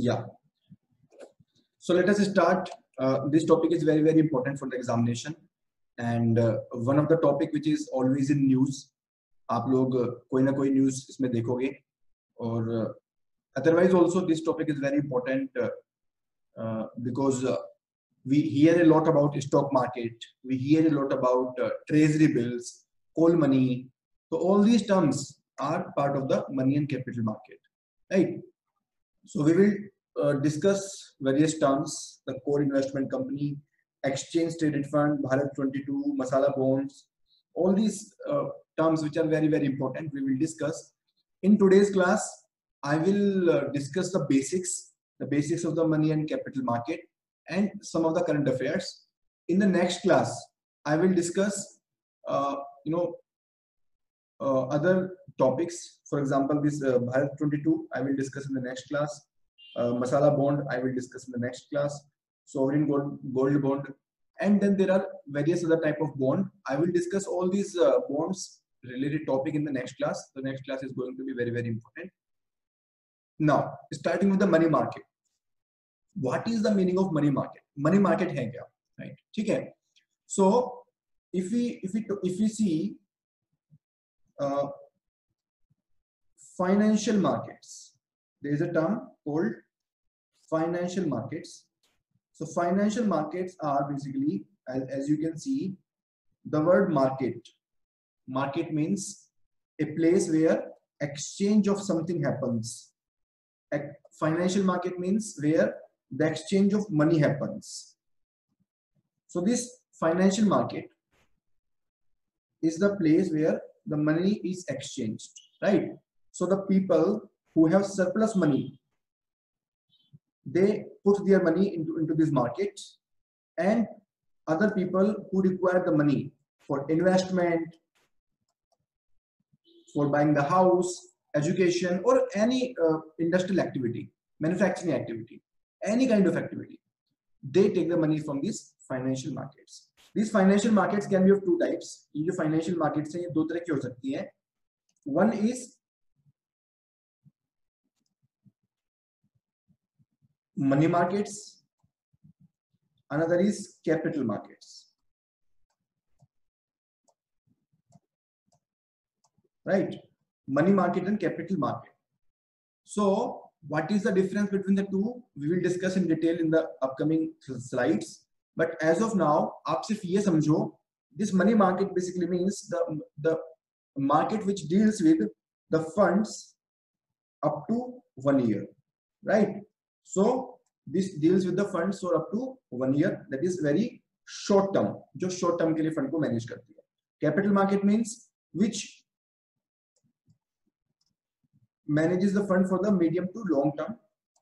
Yeah. So let us start. This topic is very important for the examination, and one of the topic which is always in news. आप लोग कोई ना कोई news इसमें देखोगे और otherwise also this topic is very important because we hear a lot about stock market, we hear a lot about treasury bills, coal money. So all these terms are part of the money and capital market, right? So we will discuss various terms: the core investment company, exchange traded fund, Bharat 22, masala bonds, all these terms which are very important. We will discuss in today's class. I will discuss the basics of the money and capital market, and some of the current affairs. In the next class, I will discuss, uh, you know, other topics. For example, this Bharat 22, I will discuss in the next class. Masala bond, I will discuss in the next class. Sovereign gold bond, and then there are various other type of bond. I will discuss all these bonds related topic in the next class. The next class is going to be very important. Now, starting with the money market. What is the meaning of money market? Money market है क्या? Right? ठीक है. So if we see financial markets, there is a term called financial markets. So financial markets are basically, as you can see, the word market. Market means a place where exchange of something happens. A financial market means where the exchange of money happens. So this financial market is the place where the money is exchanged, right? So the people who have surplus money, they put their money into this market, and other people who require the money for investment, for buying the house, education, or any industrial activity, manufacturing activity, any kind of activity, they take the money from these financial markets. These financial markets can be of two types. ये जो financial markets हैं, ये दो तरह की हो सकती हैं. One is money markets, another is capital markets, right? Money market and capital market. So what is the difference between the two? We will discuss in detail in the upcoming slides. But as of now, आप सिर्फ ये समझो, this money market basically means the market which deals with the funds up to 1 year, right? So this deals with the funds for up to 1 year. That is very short term, जो short term के लिए fund को manage करती है. Capital market means which manages the fund for the medium to long term.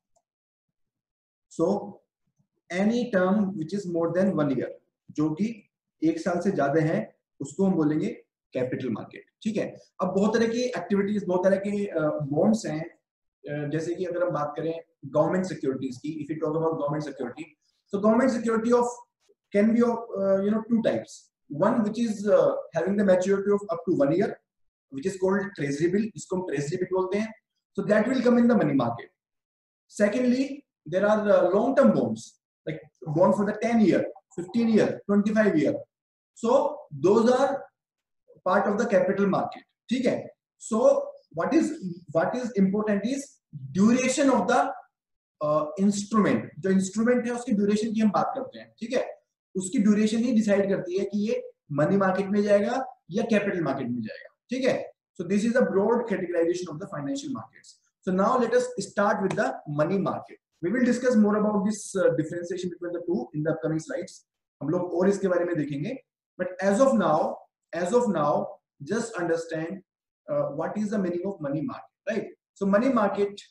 So any term which is more than 1 year, जो कि 1 साल से ज्यादा है, उसको हम बोलेंगे कैपिटल मार्केट. ठीक है. अब बहुत तरह की एक्टिविटीज, बहुत तरह के बॉन्ड्स हैं. जैसे कि अगर हम बात करें गवर्नमेंट सिक्योरिटीज की, if you talk about government security, so government security of can be of two types. One which is having the maturity of up to 1 year, which is called treasury bill, जिसको हम treasury bill बोलते हैं. So that will come in the money market. Secondly, there are long term bonds, like bond for the 10 year, 15 year, 25 year. So those are part of the capital market. ठीक है. So what is important is duration of the instrument. जो instrument है उसकी duration की हम बात करते हैं. ठीक है. उसकी ड्यूरेशन ही डिसाइड करती है कि ये मनी मार्केट में जाएगा या कैपिटल मार्केट में जाएगा. ठीक है. So this is a broad categorization of the financial markets. So now let us start with the money market. We will discuss more about this differentiation between the two in the upcoming slides. हम लोग और इसके बारे में देखेंगे. But as of now, just understand what is the meaning of money market, right? So money market,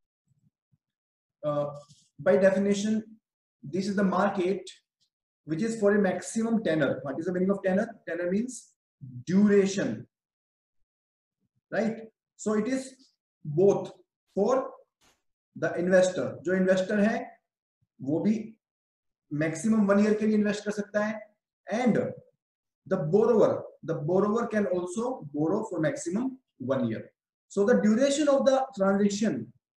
by definition, this is the market which is for a maximum tenor. What is the meaning of tenor? Tenor means duration, right? So it is both for the investor. जो investor है वो भी maximum 1 year के लिए invest कर सकता है, and the borrower can also borrow for maximum 1 year. So the duration of the transaction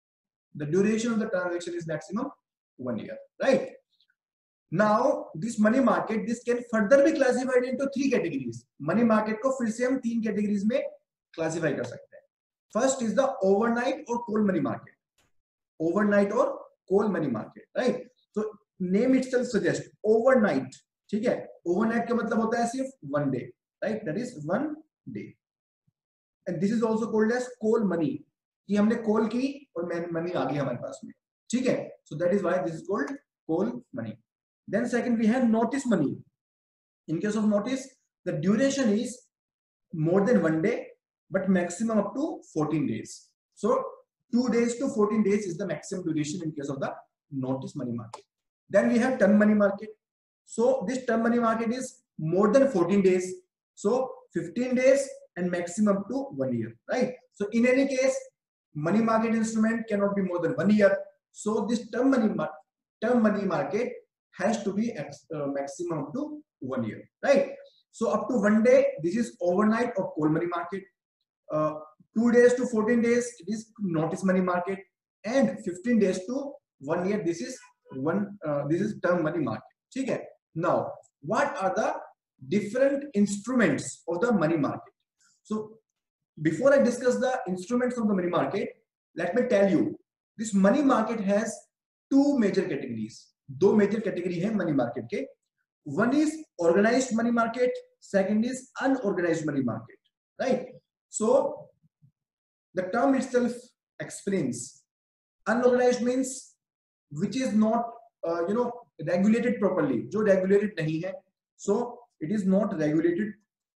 The duration of the transaction is maximum 1 year, right? Now this money market, this can further be classified into 3 categories. Money market को फिर से हम 3 categories में classify कर सकते हैं. First is the overnight or cold money market. Overnight or cold money market, right? So name itself suggests overnight. ठीक है, overnight का मतलब होता है सिर्फ 1 day, right? That is 1 day. And this is also called as cold money. कि हमने call की और money आ गई हमारे पास में, ठीक है? So that is why this is called cold money. Then second we have notice money. In case of notice, the duration is more than 1 day, but maximum up to 14 days. So 2 days to 14 days is the maximum duration in case of the notice money market. Then we have term money market. So this term money market is more than 14 days. So 15 days and maximum up to 1 year, right? So in any case, money market instrument cannot be more than 1 year. So this term money market has to be maximum up to 1 year, right? So up to 1 day, this is overnight or cold money market. 2 days to 14 days, it is notice money market, and 15 days to 1 year, this is term money market. ठीक है? Now, what are the different instruments of the money market? So before I discuss the instruments of the money market, let me tell you, this money market has 2 major categories. 2 major category है money market के. One is organized money market, second is unorganized money market, right? So the term itself explains. Unorganized means which is not regulated properly, जो regulated नहीं है. So it is not regulated,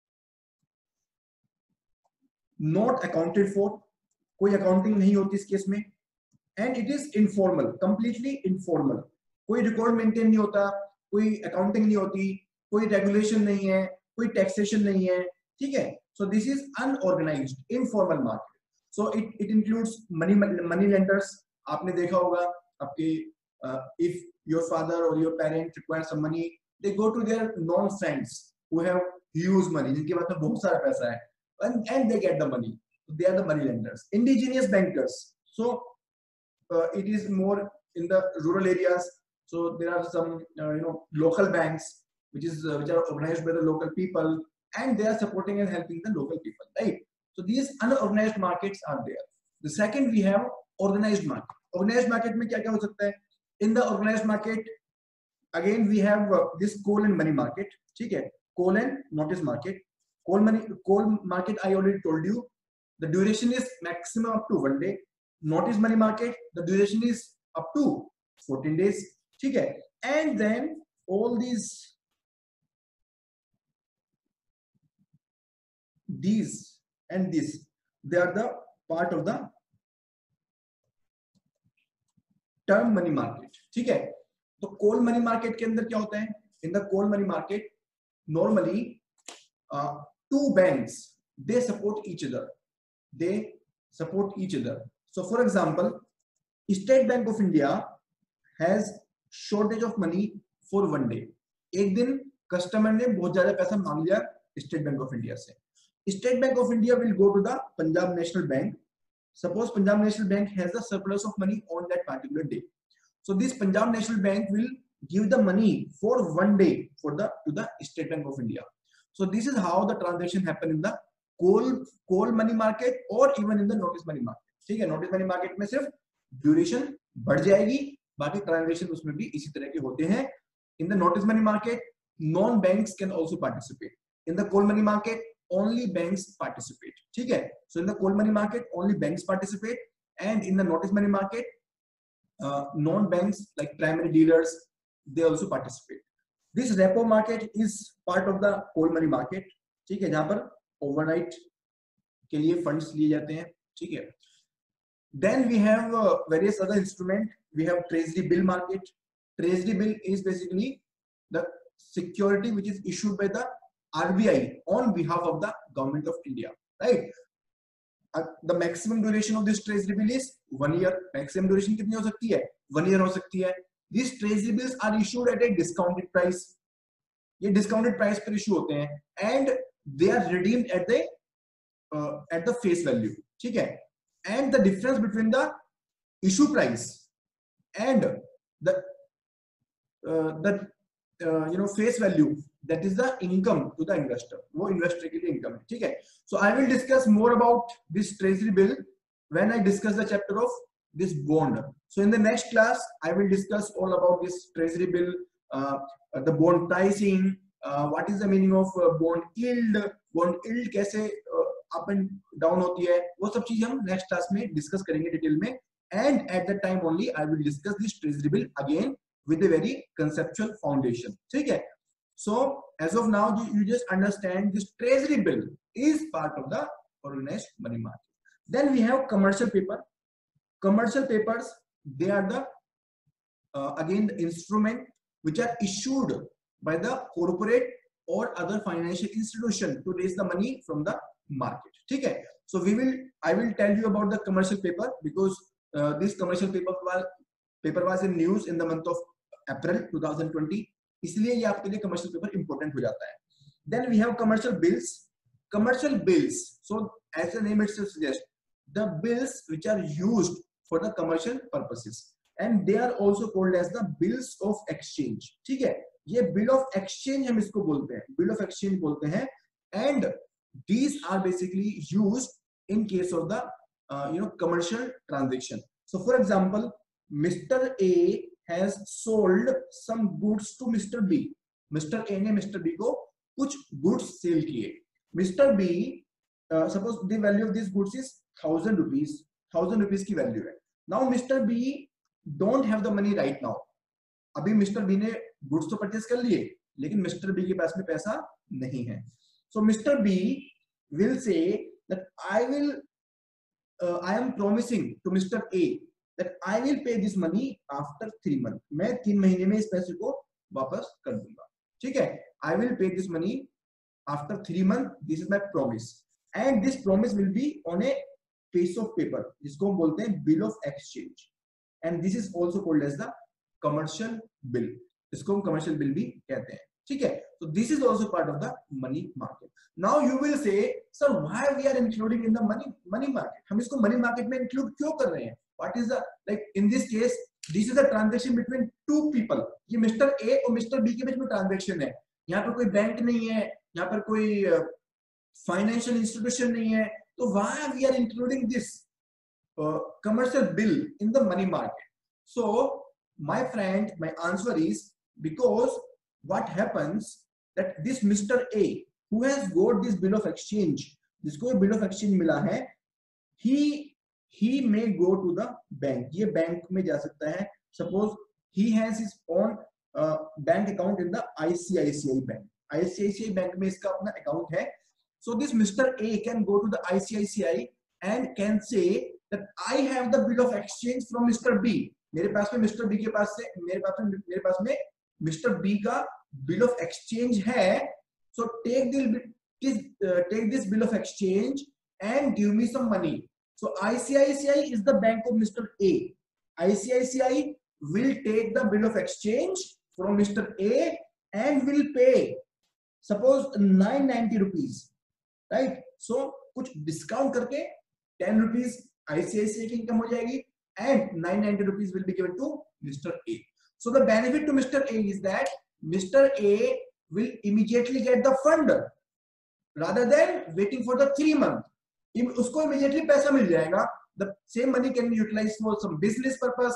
not accounted for, कोई accounting नहीं होती इस case में, and it is informal, completely informal. कोई record maintain नहीं होता, कोई अकाउंटिंग नहीं होती, कोई रेगुलेशन नहीं है, कोई टैक्सेशन नहीं है, ठीक है? So this is unorganized, informal market. So it includes money lenders. आपने देखा होगा आपके if your father or your parent require some money, they go to their known friends who have huge money, जिनके पास में बहुत सारा पैसा है, and they get the money. They are the money lenders. Indigenous bankers. So it is more in the rural areas. So there are some local banks which are organized by the local people, and they are supporting and helping the local people, right? So these unorganized markets are there. The second we have organized market. Organized market में क्या क्या हो सकता है? In the organized market, again we have this coal and money market, ठीक है? Coal and notice market. Coal market I already told you. The duration is maximum up to 1 day. Notice money market, the duration is up to 14 days. ठीक है? And then all these and this, they are the part of the term money market. ठीक है? तो coal money market के अंदर क्या होता है? In the coal money market, normally 2 banks, they support each other. They support each other. So for example, State Bank of India has shortage of money for 1 day. एक दिन customer ने बहुत ज्यादा पैसा मांग लिया स्टेट बैंक ऑफ इंडिया से. State Bank of India will go to the Punjab National Bank. Suppose Punjab National Bank has a surplus of money on that particular day. So this Punjab National Bank will give the money for 1 day to the State Bank of India. So this is how the transaction happen in the coal money market or even in the notice money market. ठीक है? Notice money market में सिर्फ duration बढ़ जाएगी, बाकी transaction उसमें भी इसी तरह के होते हैं. In the notice money market, non-banks can also participate. In the coal money market, only banks participate. ठीक है? So in the coal money market, only banks participate, and in the notice money market, non-banks like primary dealers, they also participate. This repo market is part of the coal money market. ठीक है? जहाँ पर overnight के लिए funds लिए जाते हैं. ठीक है? Then we have various other instruments. We have treasury bill market. Treasury bill is basically the security which is issued by the RBI on behalf of the government of India, right? The maximum duration of this treasury bill is 1 year. Maximum duration कितनी हो सकती है? 1 year हो सकती है. These treasury bills are issued at a discounted price. ये discounted price पर issue होते हैं, and they are redeemed at the face value. ठीक है? And the difference between the issue price and the face value, that is the income to the investor. वो investor के लिए income है, ठीक है. So I will discuss more about this treasury bill when I discuss the chapter of this bond. So in the next class I will discuss all about this treasury bill, the bond pricing, what is the meaning of bond yield कैसे up and down होती है, वो सब चीजें हम next class में discuss करेंगे detail में. And at that time only I will discuss this treasury bill again with a very conceptual foundation. ठीक है. So as of now you just understand this treasury bill is part of the organized money market. Then we have commercial paper. Commercial papers, they are the again the instrument which are issued by the corporate or other financial institution to raise the money from the market. ठीक है. So I will tell you about the commercial paper because this commercial paper was in news in the month of April 2020. इसलिए ये आपके लिए commercial paper important हो जाता है. Then we have commercial bills. Commercial bills. So as the name itself suggests, the bills which are used for the commercial purposes, and they are also called as the bills of exchange. ठीक है. ये bill of exchange हम इसको बोलते हैं, bill of exchange बोलते हैं, and these are basically used in case of the commercial transaction. So for example, Mr. A has sold some goods to Mr. B. Mr. A ने Mr. B को कुछ goods sell किए. Mr. B, suppose the value of these goods is 1000 rupees. 1000 rupees की value है. Now Mr. B don't have the money right now. अभी Mr. B ने goods तो purchase कर लिए, लेकिन Mr. B के पास में पैसा नहीं है. So Mr. B will say that I am promising to Mr. A that I will pay this money after 3 months. मैं 3 महीने में इस पैसे को वापस कर दूंगा. ठीक है. I will pay this money after 3 months. This is my promise. And this promise will be on a piece of paper, जिसको हम बोलते हैं bill of exchange. And this is also called as the commercial bill. इसको हम commercial bill भी कहते हैं. ठीक है. So this is also part of the money market. Now you will say, sir, why we are including in the money market? हम इसको money market में include क्यों कर रहे हैं? What is the, like in this case, this is a transaction between two people. ये Mr. A और Mr. B के बीच में transaction है. यहाँ पर कोई बैंक नहीं है, यहाँ पर कोई financial institution नहीं है. तो why we are including this commercial bill in the money market? So my friend, my answer is because what happens that this Mr. A who has got this bill of exchange, जिसको bill of exchange मिला है, he may go to the bank. ये bank में जा सकता है. Suppose he has his own bank account in the ICICI bank. ICICI bank में इसका अपना account है. So this Mr. A can go to the ICICI and can say that I have the bill of exchange from Mr. B. मेरे पास में Mr. B के पास से मेरे पास में Mr. B का bill of exchange है. So take this bill of exchange and give me some money. So ICICI is the bank of Mr. A. ICICI will take the bill of exchange from Mr. A and will pay, suppose 990 rupees, right? So कुछ discount करके 10 rupees ICICI की income हो जाएगी and 990 rupees will be given to Mr. A. So the benefit to Mr. A is that Mr. A will immediately get the fund rather than waiting for the 3 months. उसको immediately पैसा मिल जाएगा. The same money can be utilized for some business purpose.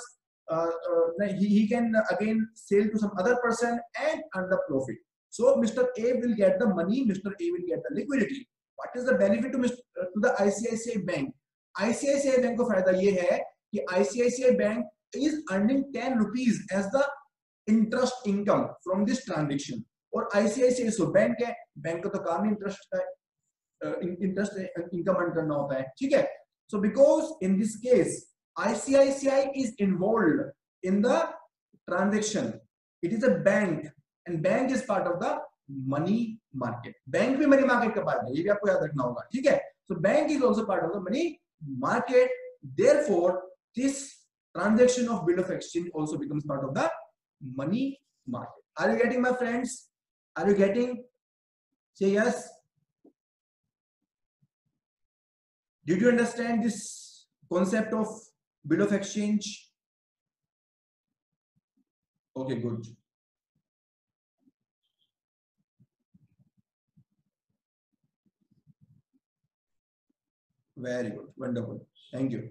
He can again sell to some other person and earn the profit. So Mr. A will get the money. Mr. A will get the liquidity. What is the benefit to the ICICI bank? ICICI bank को फायदा ये है कि ICICI bank is earning 10 rupees as the interest income from this transaction. और ICICI so bank है, bank का तो काम इंटरेस्ट का इंटरेस्ट इनकम अर्न करना होता है. ठीक है. So because in this case ICICI is involved in the transaction, it is a bank and bank is part of the money market. Bank भी money market का पार्ट है, ये भी आपको याद रखना होगा. ठीक है. So bank is also part of the money market. Therefore this transaction of bill of exchange also becomes part of the money market. Are you getting, my friends? Are you getting? Say yes. Did you understand this concept of Bill of exchange. Okay, good. Very good. Wonderful. Thank you.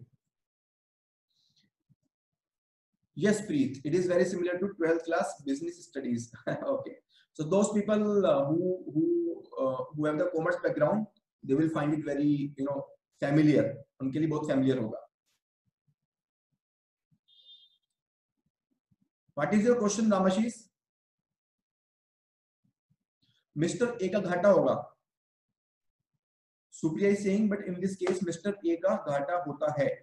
Yes, Preet. It is very similar to 12th class business studies. Okay. So those people who have the commerce background, they will find it very familiar. उनके लिए बहुत familiar होगा. What is your question, Ramashish? Mr. A का घाटा होगा. Supriya is saying, but in this case, Mr. A का घाटा होता है.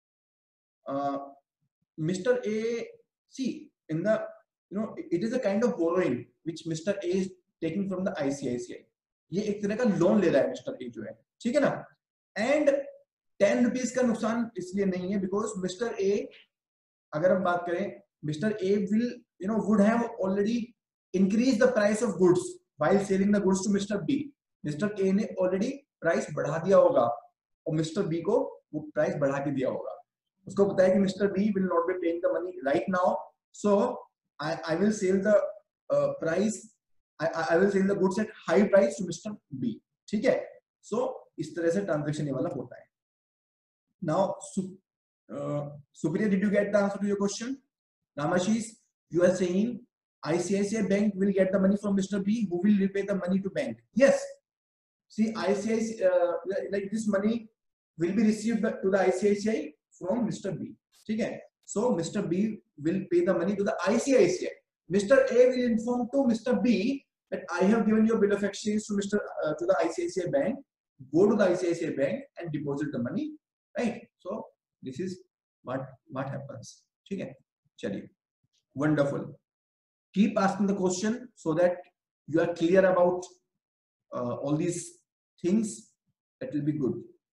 Mr. A, see, in the it is a kind of borrowing which Mr. A is taking from the ICICI. ये एक तरह का लोन ले रहा है Mr. A जो है, ठीक है ना? And 10 rupees का नुकसान इसलिए नहीं है because Mr. A, अगर हम बात करें, Mr. A will would have already increased the price of goods while selling the goods to Mr. B. Mr. A ने already प्राइस बढ़ा दिया होगा और Mr. B को वो प्राइस बढ़ा के दिया होगा. उसको पता है कि Mr. B will not be paying the money right now, so I will sell the price. I will sell the goods at high price to Mr. B. ठीक है? So इस तरह से ट्रांजैक्शन ये वाला होता है. Now, Supriya, did you get the answer to your question? Ramashish, you are saying ICICI Bank will get the money from Mr. B, who will repay the money to bank. Yes. See, ICICI, like this money will be received to the ICICI from Mr. B. Okay? So Mr. B will pay the money to the ICICI. Mr. A will inform to Mr. B that I have given your bill of exchange to to the ICICI Bank. Go to the ICICI Bank and deposit the money. Right? So this is what happens. Okay? Chaliye. Wonderful. Keep asking the question so that you are clear about all these things. That will be good.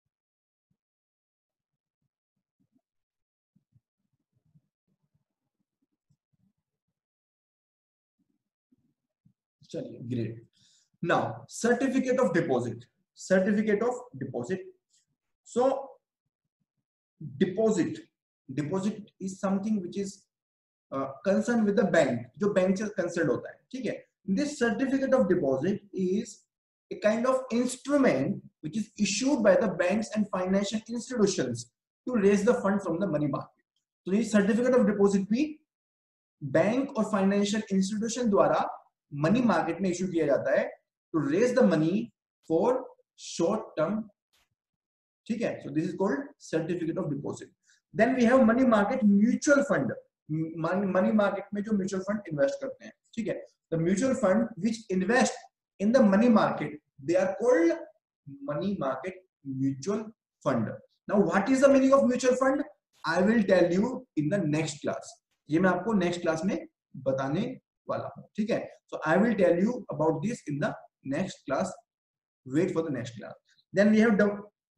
Great. Now, certificate of deposit. Certificate of deposit. So, deposit is something which is concerned with the bank. जो bank से concerned होता है, ठीक है? This certificate of deposit is a kind of instrument which is issued by the banks and financial institutions to raise the fund from the money market. तो ये certificate of deposit भी bank और financial institution द्वारा money market में issue किया जाता है to raise the money for short term. ठीक है? So this is called certificate of deposit. Then we have money market mutual fund. Money market में जो म्यूचुअल फंड इन्वेस्ट करते हैं, ठीक है, the mutual fund which invest in the money market, they are called money market mutual fund. Now what is the meaning of mutual fund? I will tell you in the next class. ये मैं आपको next class में बताने वाला हूं, ठीक है? So I will tell you about this in the next class. Wait for the next class. Then we have the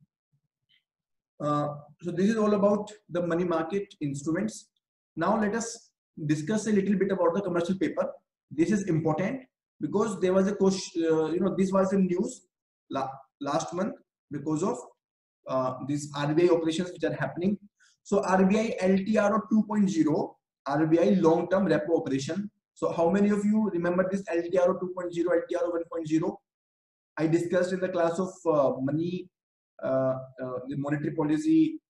so this is all about the money market instruments. Now let us discuss a little bit about the commercial paper. This is important because there was a question, this was in news last month because of these RBI operations which are happening. So RBI LTRO 2.0, RBI long term repo operation. So how many of you remember this LTRO 2.0, LTRO 1.0? I discussed in the class of money, the monetary policy.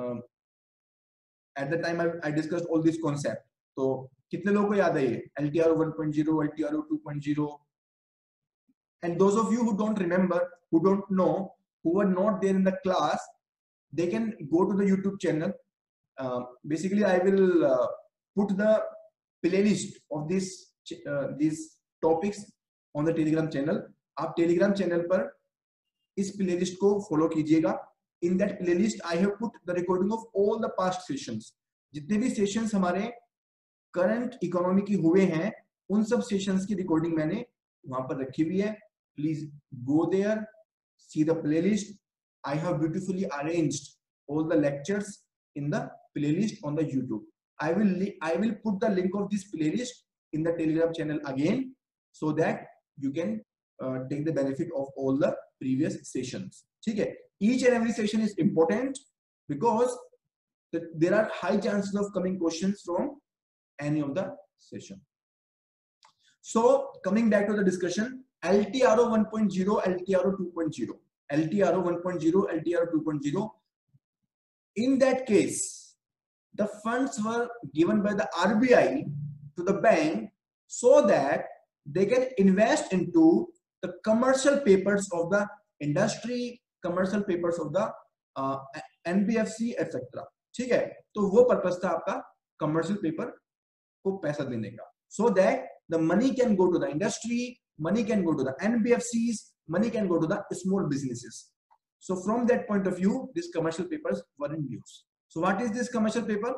At the time I discussed all these concepts. So कितने लोगों को याद है ये LTRO 1.0, LTRO 2.0? And those of you who don't remember, who don't know, who were not there in the class, they can go to the YouTube channel. Basically, I will put the playlist of these topics on the Telegram channel. आप Telegram channel पर इस playlist को follow कीजिएगा. In that playlist, I have put the recording of all the past sessions. जितने भी sessions हमारे current economy की हुए हैं, उन सब sessions की recording मैंने वहाँ पर रखी हुई है. Please go there, see the playlist. I have beautifully arranged all the lectures in the playlist on the YouTube. I will put the link of this playlist in the Telegram channel again, so that you can take the benefit of all the previous sessions. ठीक है? Each and every session is important because there are high chances of coming questions from any of the session. So coming back to the discussion, LTRO 1.0, LTRO 2.0, LTRO 1.0, LTRO 2.0. In that case, the funds were given by the RBI to the bank so that they can invest into the commercial papers of the industry, commercial papers of the NBFC, etc. ठीक है, तो वो purpose था आपका commercial paper को पैसा देने का, so that the money can go to the industry, money can go to the NBFCs, money can go to the small businesses. So from that point of view, these commercial papers were in use. So what is this commercial paper?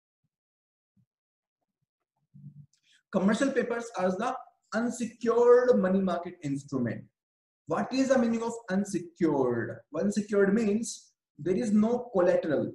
Commercial papers are the unsecured money market instrument. What is the meaning of unsecured? Unsecured means there is no collateral.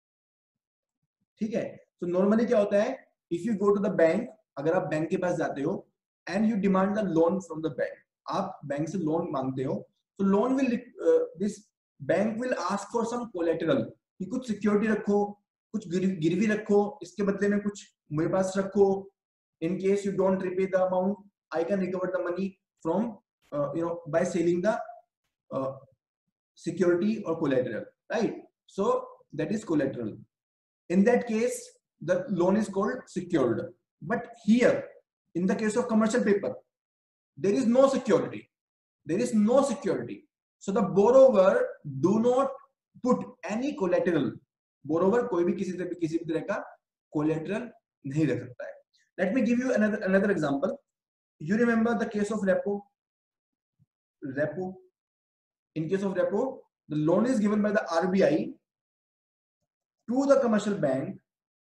ठीक है, तो normally क्या होता है, if you go to the bank, अगर आप bank के पास जाते हो and you demand the loan from the bank, आप बैंक से लोन मांगते हो, तो loan will this bank will ask for some collateral, कि कुछ सिक्योरिटी रखो, कुछ गिरवी रखो, इसके बदले में कुछ मेरे पास रखो, in case you don't repay the amount, I can recover the money from by selling the security or collateral, right? So that is collateral. In that case, the loan is called secured. But here, in the case of commercial paper, there is no security. There is no security. So the borrower do not put any collateral. Borrower कोई भी किसी भी तरह का collateral नहीं रख सकता है. Let me give you another example. You remember the case of repo? Repo. In case of repo, the loan is given by the RBI to the commercial bank,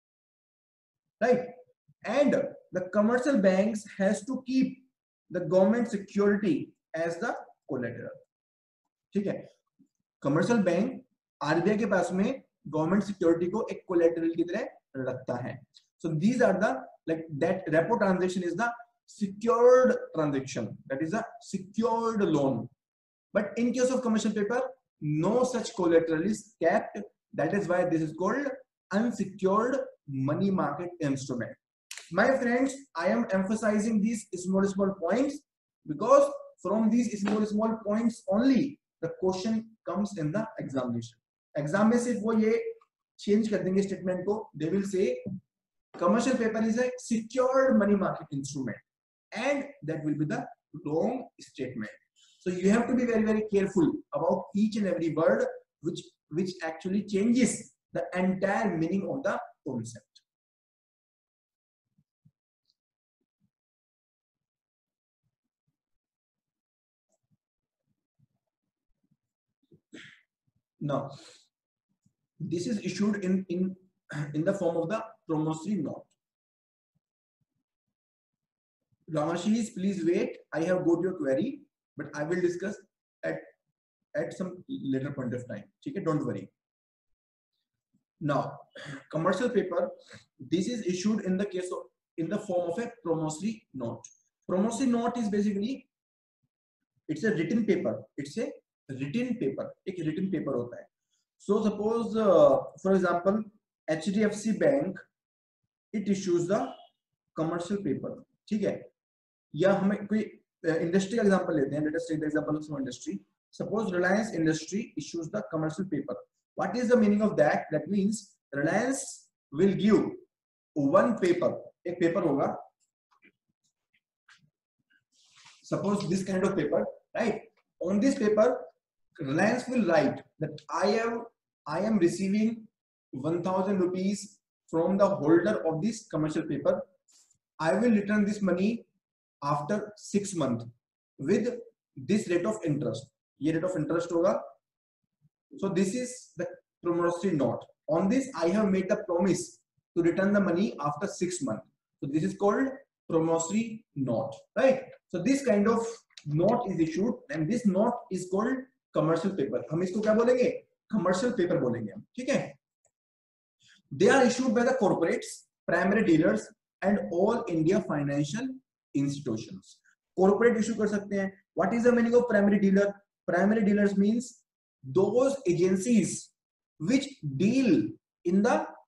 right? And the commercial banks has to keep the government security as the collateral. ठीक है, commercial bank RBI के पास में government security को एक collateral की तरह रखता है. So these are the, like, that repo transaction is the secured transaction, that is a secured loan. But in case of commercial paper, no such collateral is kept. That is why this is called unsecured money market instrument. My friends, I am emphasizing these small points because from these small points only the question comes in the examination. Exam में सिर्फ वो ये change कर देंगे statement को. They will say commercial paper is a secured money market instrument, and that will be the wrong statement. So you have to be very careful about each and every word which actually changes the entire meaning of the concept. Now, this is issued in the form of the promissory note. Ramashis, please wait. I have got your query, but I will discuss at some later point of time. Okay, don't worry. Now, commercial paper, this is issued in the form of a promissory note. Promissory note is basically, it's a written paper. It's a written paper. एक written paper होता है. So suppose, for example, HDFC Bank, it issues the commercial paper. ठीक है? या हमें कोई industry example लेते हैं. Let us take the example of some industry. Suppose Reliance Industry issues the commercial paper. What is the meaning of that? That means Reliance will give one paper. एक paper होगा. Suppose this kind of paper, right? On this paper, Reliance will write that I am receiving 1,000 rupees from the holder of this commercial paper. I will return this money after 6 months with this rate of interest. ये rate of interest होगा. So this is the promissory note. On this, I have made the promise to return the money after 6 months. So this is called promissory note, right? So this kind of note is issued, and this note is called commercial paper. हम इसको क्या बोलेंगे? Commercial paper बोलेंगे हम. ठीक है? They are issued by the corporates, primary dealers, and all India financial institutions. Corporate issue कर सकते हैं. What is the meaning of primary dealer? Primary dealers means those agencies which deal in the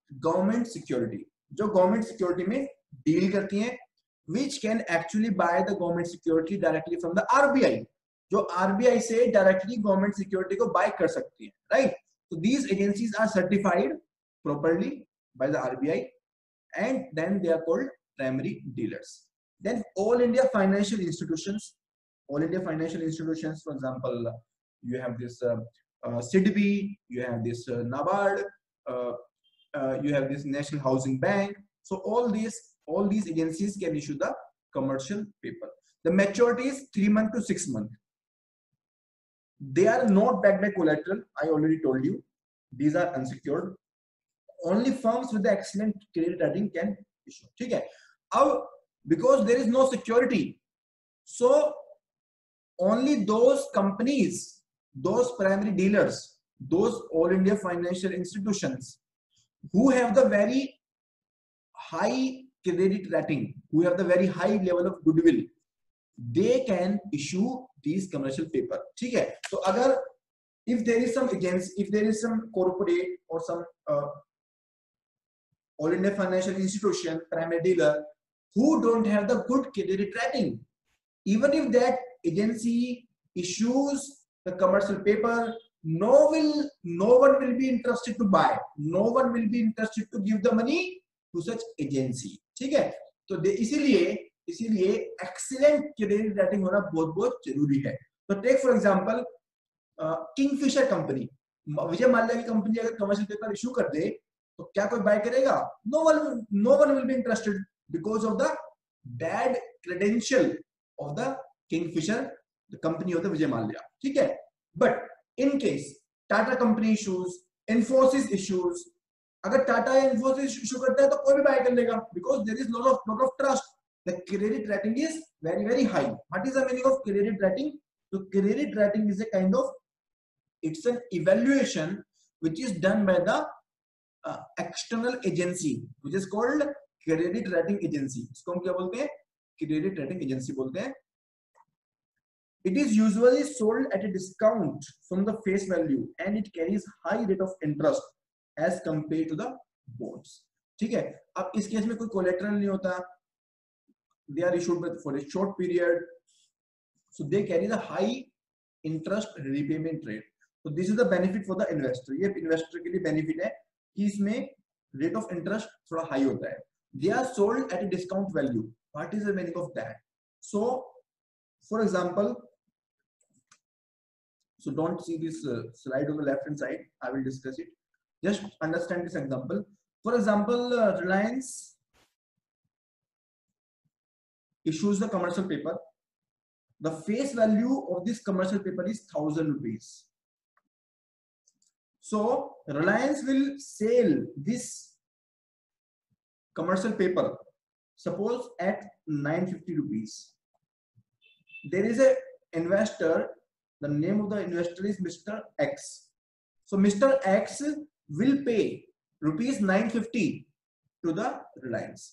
government security, जो government security में deal करती हैं, which can actually buy the government security directly from the RBI, जो RBI से directly government security को buy कर सकती है, right? So these agencies are certified properly by the RBI and then they are called primary dealers. Then all India financial institutions, for example, you have this SIDBI, you have this NABARD, you have this National Housing Bank. So all these agencies can issue the commercial paper. The maturity is 3 months to 6 months. They are not backed by collateral. I already told you. These are unsecured. Only firms with the excellent credit rating can issue. Okay. Now, because there is no security, so only those companies, those primary dealers, those all India financial institutions who have the very high credit rating, who have the very high level of goodwill, they can issue these commercial paper. ठीक है? So अगर if there is some agency, if there is some corporate or some all India financial institution, primary dealer who don't have the good credit rating, even if that agency issues the commercial paper, no one will be interested to buy, no one will be interested to give the money to such agency. ठीक है? तो इसीलिए excellent credit rating होना बहुत जरूरी है. तो take for example Kingfisher company, Vijay Mallya की कंपनी अगर कमर्शियल पेपर इशू कर दे तो क्या कोई बाय करेगा? No one will be interested because of the bad credential of the Kingfisher, the company of the Vijay Mallya. ठीक है? But in case Tata company issues, Infosys issues, अगर टाटा इन्फोसिस इशू करता है तो कोई भी बाय कर लेगा because there is lot of trust. The credit rating is very high. What is the meaning of credit rating? तो credit rating is a kind of, it's an evaluation which is done by the external agency which is called credit rating agency. इसको हम क्या बोलते हैं? Credit rating agency बोलते हैं. It is usually sold at a discount from the face value and it carries high rate of interest as compared to the bonds. ठीक है? अब इस केस में कोई collateral नहीं होता. They are issued for a short period, so they carry the high interest repayment rate. तो this is the benefit for the investor. ये इन्वेस्टर के लिए बेनिफिट है कि इसमें रेट ऑफ इंटरेस्ट थोड़ा हाई होता है. They are sold at a discount value. What is the meaning of that? So for example, so don't see this slide on the left hand side, I will discuss it. Just understand this example. For example, Reliance issues the commercial paper. The face value of this commercial paper is 1,000 rupees. So Reliance will sell this commercial paper, suppose at 950 rupees. There is a investor, the name of the investor is Mr. X. So Mr. X will pay rupees 950 to the Reliance.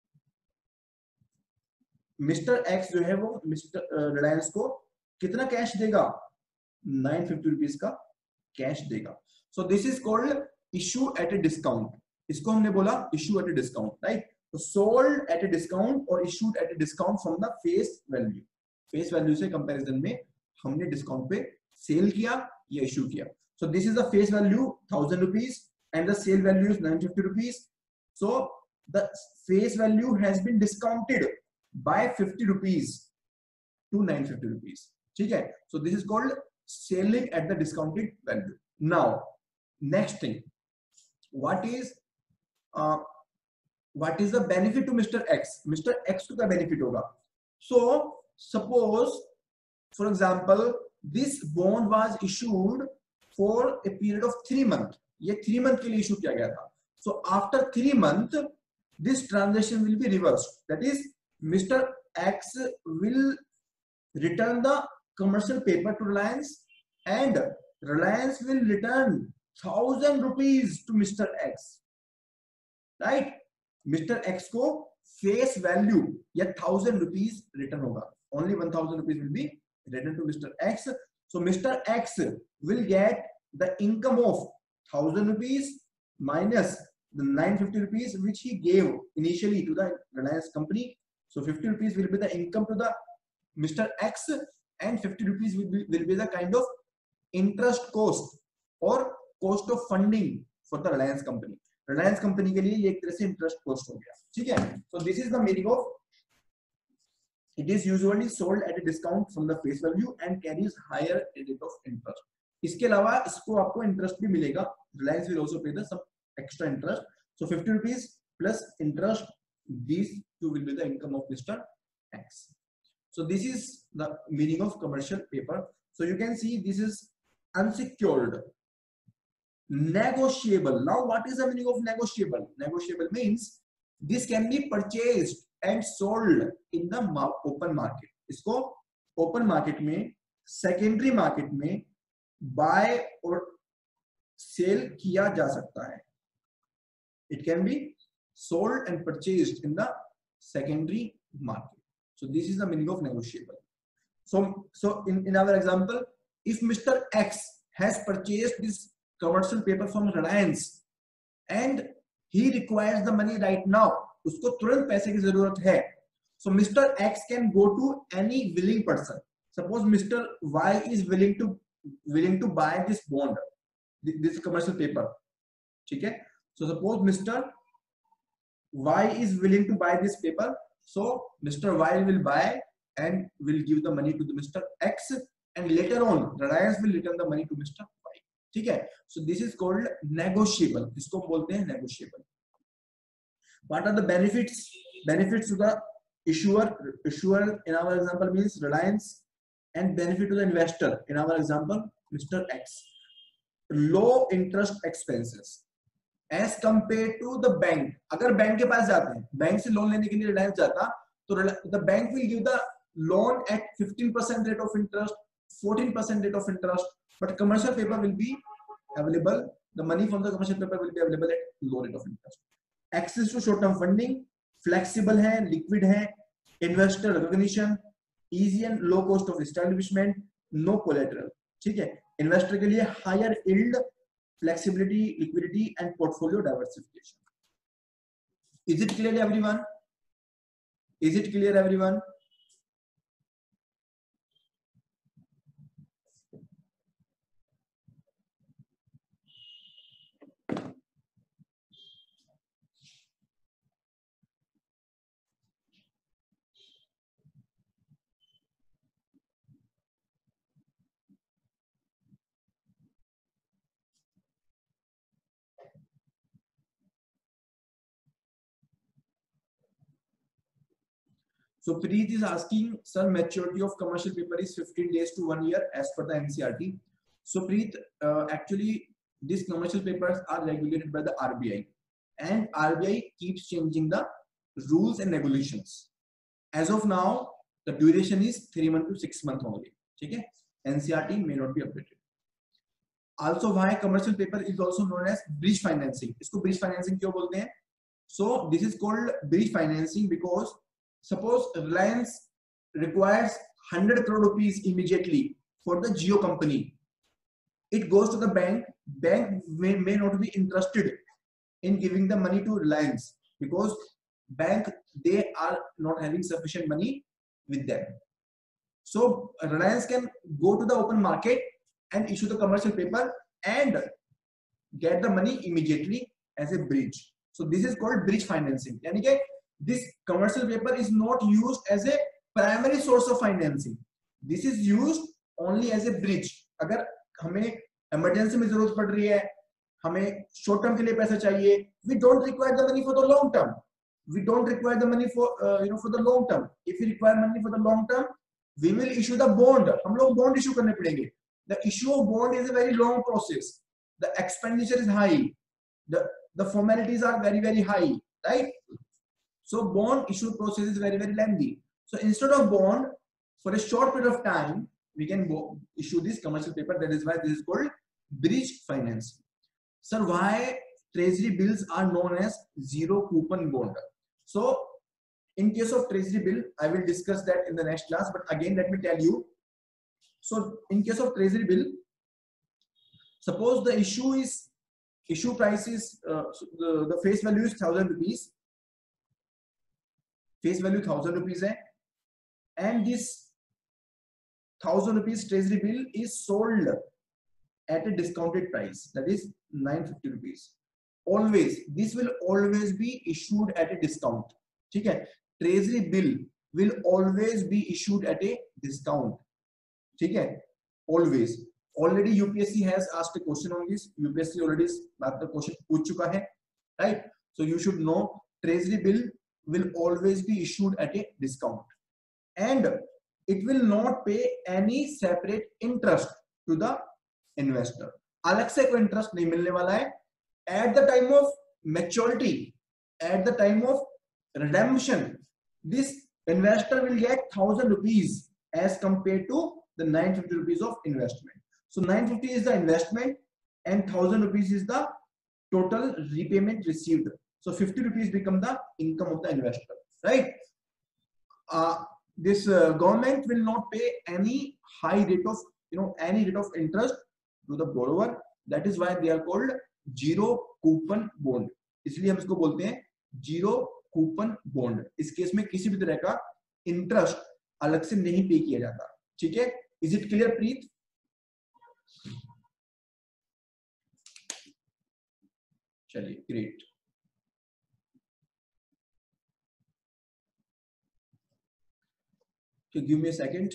Mr. X जो है वो Mr. Reliance को कितना cash देगा? 950 rupees का cash देगा. So this is called issue at a discount. इसको हमने बोला issue at a discount, right? So sold at a discount or issued at a discount from the face value. Face value से comparison में हमने discount पे sale किया या issue किया. So this is the face value 1,000 rupees and the sale value is 950 rupees. So the face value has been discounted by 50 rupees to 950 rupees. ठीक है? So this is called selling at the discounted value. Now next thing, what is the benefit to Mr. X? Mr. X को क्या benefit होगा? So suppose for example this bond was issued for a period of 3 months. ये 3 month के लिए issue किया गया था. So after 3 months this transaction will be reversed. That is Mr. X will return the commercial paper to Reliance and Reliance will return 1,000 rupees to Mr. X, right? Mr. X को face value या 1,000 rupees return होगा. Only 1,000 rupees will be returned to Mr. X. So Mr. X will get the income of 1,000 rupees minus the 950 rupees which he gave initially to the Reliance company. So 50 rupees will be the income to the Mr. X, and 50 rupees will be the kind of interest cost or cost of funding for the Reliance company. Reliance company के लिए ये एक तरह से interest cost हो गया, ठीक है? So this is the meaning of it is usually sold at a discount from the face value and carries higher rate of interest. इसके अलावा इसको आपको interest भी मिलेगा. Reliance will also pay the some extra interest. So 50 rupees plus interest, these two will be the income of Mr. X. So this is the meaning of commercial paper. So you can see this is unsecured, negotiable. Now what is the meaning of negotiable? Negotiable means this can be purchased and sold in the open market. इसको open market में, secondary market में buy और sell किया जा सकता है. It can be sold and purchased in the secondary market. So this is the meaning of negotiable. So in our example, if Mr. X has purchased this commercial paper from Reliance and he requires the money right now, उसको तुरंत पैसे की जरूरत है. So Mr. X can go to any willing person. Suppose Mr. Y is willing to buy this bond, this commercial paper. ठीक है? So suppose Mr. Y is willing to buy this paper. So Mr. Y will buy and will give the money to the Mr. X, and later on Reliance will return the money to Mr. Y. ठीक है? So this is called negotiable. इसको बोलते हैं negotiable. What are the benefits? Benefits to the issuer. Issuer in our example means Reliance, and benefit to the investor in our example Mr. X. Low interest expenses as compared to the bank. अगर bank के पास जाते हैं, bank से loan लेने के लिए रिलायंस जाता, तो the bank will give the loan at 15% rate of interest, 14% rate of interest, but commercial paper will be available. The money from the commercial paper will be available at low rate of interest. Access to short term funding, flexible है, liquid है, investor recognition, easy and low cost of establishment, no collateral. ठीक है? Investor के लिए higher yield, flexibility, liquidity and portfolio diversification. Is it clear everyone? Is it clear everyone? So Preet is asking, sir, maturity of commercial paper is 15 days to 1 year as per the NCRT. So Preet, actually these commercial papers are regulated by the RBI, and RBI keeps changing the rules and regulations. As of now, the duration is 3 months to 6 months only. Okay? NCRT may not be updated. Also, why commercial paper is also known as bridge financing? इसको bridge financing क्यों बोलते हैं? So this is called bridge financing because suppose Reliance requires 100 crore rupees immediately for the Jio company. It goes to the bank. Bank may not be interested in giving the money to Reliance because bank, they are not having sufficient money with them. So Reliance can go to the open market and issue the commercial paper and get the money immediately as a bridge. So this is called bridge financing. यानी कि this commercial paper is not used as a primary source of financing. This is used only as a bridge. अगर हमें emergency में जरूरत पड़ रही है, हमें short term के लिए पैसा चाहिए, we don't require the money for the long term. We don't require the money for for the long term. If we require money for the long term, we will issue the bond. हम लोग bond issue करने पड़ेंगे. The issue of bond is a very long process. The expenditure is high. The formalities are very high, right? So bond issue process is very lengthy. So instead of bond, for a short period of time, we can go issue this commercial paper. That is why this is called bridge finance. Sir, why treasury bills are known as zero coupon bond? So in case of treasury bill, I will discuss that in the next class. But again, let me tell you. So in case of treasury bill, suppose the issue is issue price is the face value is 1000 rupees, face value 1000 rupees hai, and this 1000 rupees treasury bill is sold at a discounted price, that is 950 rupees. Always, this will always be issued at a discount. ठीक है, treasury bill will always be issued at a discount. ठीक है, always. Already UPSC has asked a question on this. UPSC already इस बात का question पूछ चुका है, right? So you should know treasury bill will always be issued at a discount, and it will not pay any separate interest to the investor. अलग से कोई interest नहीं मिलने वाला है. At the time of maturity, at the time of redemption, this investor will get 1000 rupees as compared to the 950 rupees of investment. So 950 is the investment and 1000 rupees is the total repayment received. So 50 rupees become the income of the investor, right? This government will not pay any high rate of, any rate of interest to the borrower. That is why they are called zero coupon bond. इसलिए हम इसको बोलते हैं zero coupon bond. इस case में किसी भी तरह का इंटरेस्ट अलग से नहीं पे किया जाता. ठीक है, इज इट क्लियर प्रीत? चलिए, great. So give me a second.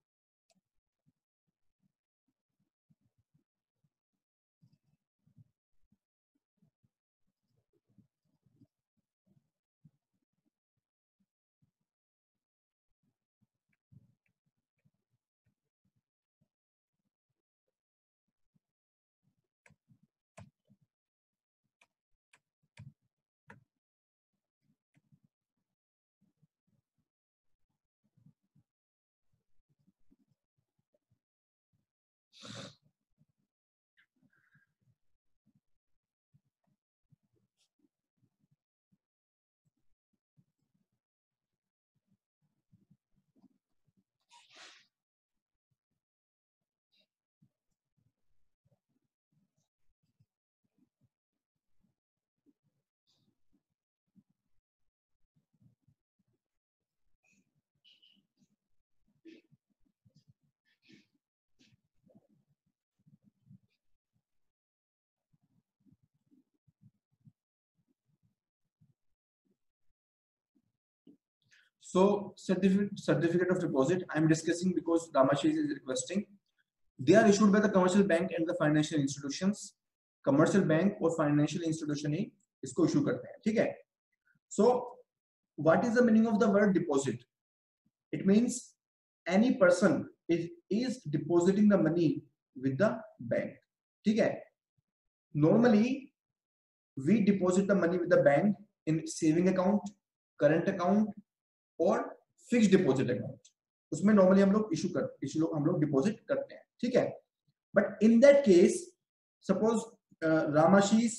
So certificate of deposit I am discussing because Ramashesh is requesting. They are issued by the commercial bank and the financial institutions. Commercial bank और financial institution ही इसको issue करते हैं. ठीक है. So what is the meaning of the word deposit? It means any person is depositing the money with the bank. ठीक है. Normally we deposit the money with the bank in saving account, current account और fixed deposit account. उसमें normally हम लोग deposit करते हैं. ठीक है. But in that case suppose Ramashish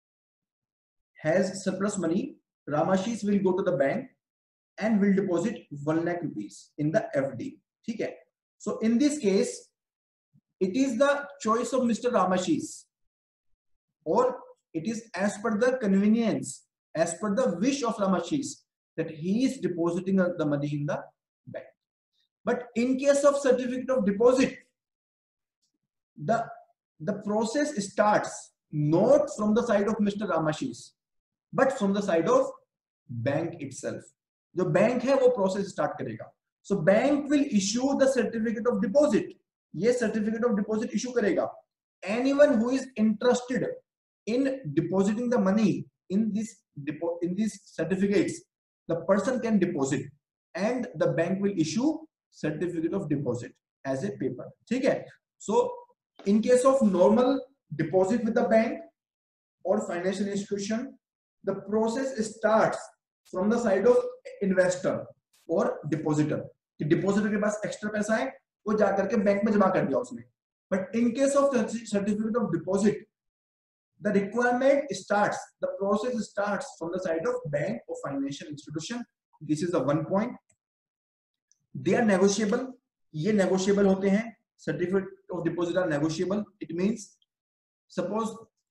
has surplus money. Ramashish will go to the bank and will deposit 1 lakh rupees in the FD. ठीक है. So in this case it is the choice of mister Ramashish और it is as per the convenience, as per the wish of Ramashish that he is depositing the money in the bank. But in case of certificate of deposit, the process starts not from the side of Mr. Ramashesh, but from the side of bank itself. जो bank है वो process start करेगा. So bank will issue the certificate of deposit. ये certificate of deposit issue करेगा. Anyone who is interested in depositing the money in these certificates, the person can deposit and the bank will issue certificate of deposit as a paper. ठीक है. So in case of normal deposit with the bank or financial institution, the process starts from the side of investor or depositor. कि depositor के पास extra पैसा है वो जाकर के bank में जमा कर दिया उसने. But in case of certificate of deposit, the requirement starts, the process starts from the side of bank or financial institution. This is the one point. They are negotiable. ये negotiable होते हैं. Certificate of deposit are negotiable. It means suppose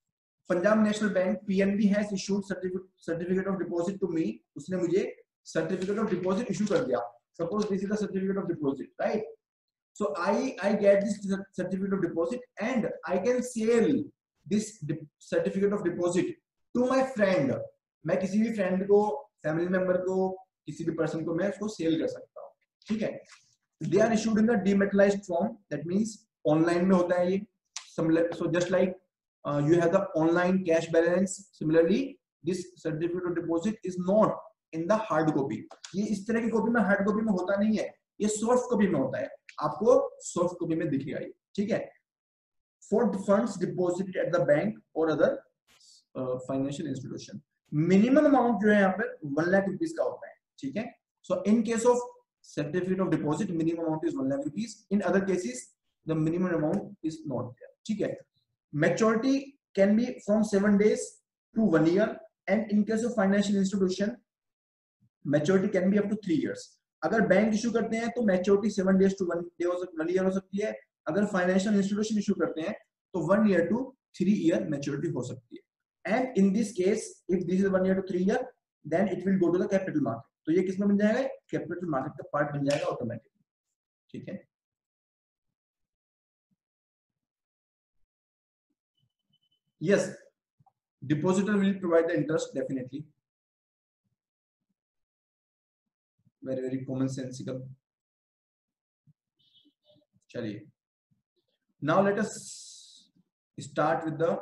Punjab National Bank PNB has issued certificate of deposit to me, उसने मुझे certificate of deposit issue कर दिया. Suppose this is the certificate of deposit, right? So I get this certificate of deposit and I can sell this certificate of deposit to my friend. मैं किसी भी friend को, family member को, किसी भी person को मैं उसको sell कर सकता हूँ. ठीक है? They are issued in the dematerialized form. That means online में होता है ये. So just like you have the online cash balance, similarly this certificate of deposit is not in the hard copy. ये इस तरह की कॉपी में, hard copy में होता नहीं है, ये सॉफ्ट कॉपी में होता है. आपको सॉफ्ट कॉपी में दिखेगा ये. ठीक है? For funds deposited at the bank और other financial institution, minimum amount जो है यहाँ पर 1 लाख रुपीस का होता है. ठीक है? So in case of certificate of deposit minimum amount is 1 lakh rupees. In other cases the minimum amount is not there. ठीक है? Maturity can be from 7 days to 1 year and in case of financial institution maturity can be up to 3 years. अगर bank issue करते हैं तो maturity 7 days to 1 year हो सकती है. अगर फाइनेंशियल इंस्टीट्यूशन इशू करते हैं तो 1 year to 3 year मैच्योरिटी हो सकती है. And in this case if this is 1 year to 3 year then it will go to the capital market. तो ये किसमें बन जाएगा? कैपिटल मार्केट का पार्ट बन जाएगा ऑटोमेटिकली. ठीक है? Yes, depositor will provide the interest definitely. very common sensical. चलिए, now let us start with the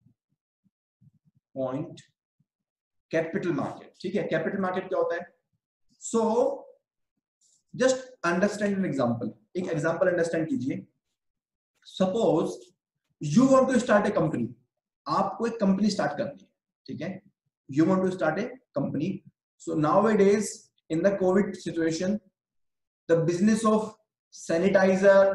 point capital market. ठीक है? कैपिटल मार्केट क्या होता है? so just understand an example. एक एग्जांपल अंडरस्टैंड कीजिए. Suppose you want to start a company. आपको एक कंपनी स्टार्ट करनी है. ठीक है? you want to start a company. so nowadays in the COVID situation, the business of sanitizer,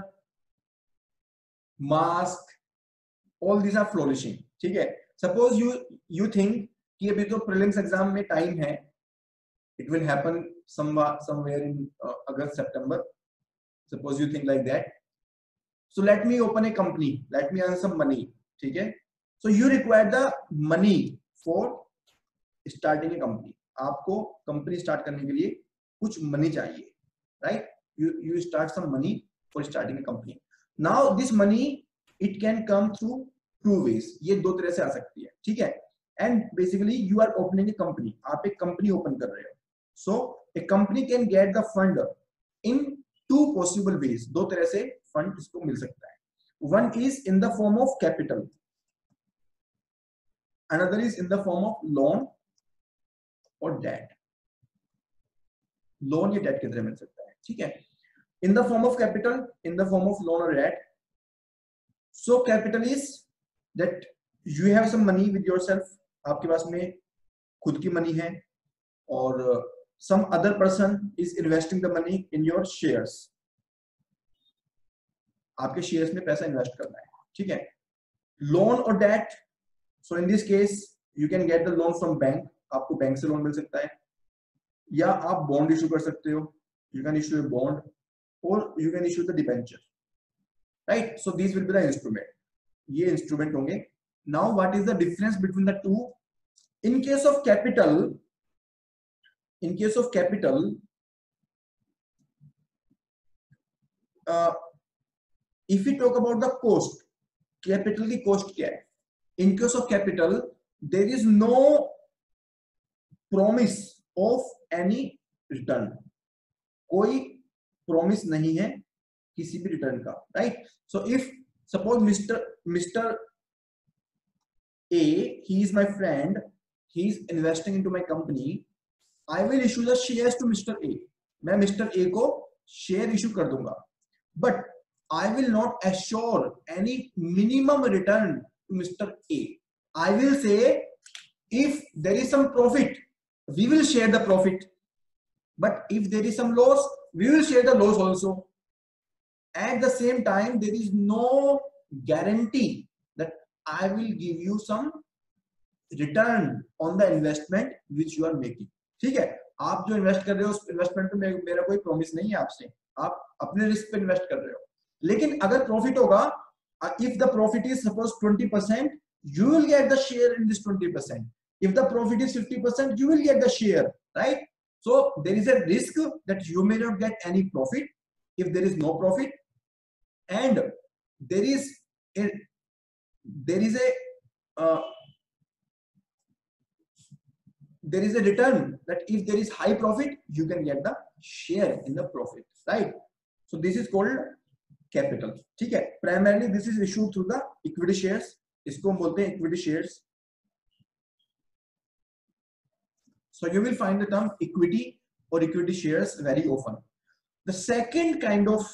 mask, all these are flourishing. ठीक है? Suppose you think कि अभी तो prelims exam में time है, it will happen somewhere in August, September. Suppose you think like that. So let me open a company, let me earn some money. ठीक है? So you require the money for starting a company. आपको company start करने के लिए कुछ money चाहिए, right? You start some money for starting a company. Now this money it can come through 2 ways. ये 2 तरह से आ सकती है. ठीक है? And basically you are opening a company. आप एक कंपनी ओपन कर रहे हो. So a company can get the fund in 2 possible ways. 2 तरह से फंड इसको मिल सकता है. One is in the form of capital, another is in the form of loan और डेट. लोन या डेट की तरह मिल सकता है. ठीक है? In the form of capital, in the form of loan और debt. So capital is that you have some money with yourself. आपके पास में खुद की मनी है और some other person is investing the money in your shares. आपके shares में पैसा इन्वेस्ट करना है. ठीक है? लोन और debt. So in this case you can get the loan from bank. आपको बैंक से लोन मिल सकता है, या आप बॉन्ड इशू कर सकते हो. You can issue a bond और you can issue the debenture, right? So this will be the instrument. ये इंस्ट्रूमेंट होंगे. Now what is the difference between the two? In case of capital, if you talk about the cost, capital की cost क्या है? In case of capital there is no promise of any return. कोई promise नहीं है किसी भी return का, right? So if suppose Mr. A, he is my friend, he is investing into my company, I will issue the shares to Mr. A. मैं Mr. A को share issue कर दूंगा, but I will not assure any minimum return to Mr. A. I will say if there is some profit, we will share the profit, but if there is some loss, we will share the loss also. At the same time, there is no guarantee that I will give you some return on the investment which you are making. ठीक है? आप जो invest कर रहे हो उस investment में मेरा कोई प्रॉमिस नहीं है आपसे. आप अपने रिस्क पे इन्वेस्ट कर रहे हो. लेकिन अगर प्रॉफिट होगा, if the profit is suppose 20%, you will get the share in this 20%. If the profit is 50%, you will get the share, right? So there is a risk that you may not get any profit if there is no profit, and there is a return that if there is high profit, you can get the share in the profit, right? So this is called capital. ठीक है? Primarily this is issued through the equity shares. इसको हम बोलते हैं equity shares. So you will find the term equity or equity shares very often. The second kind of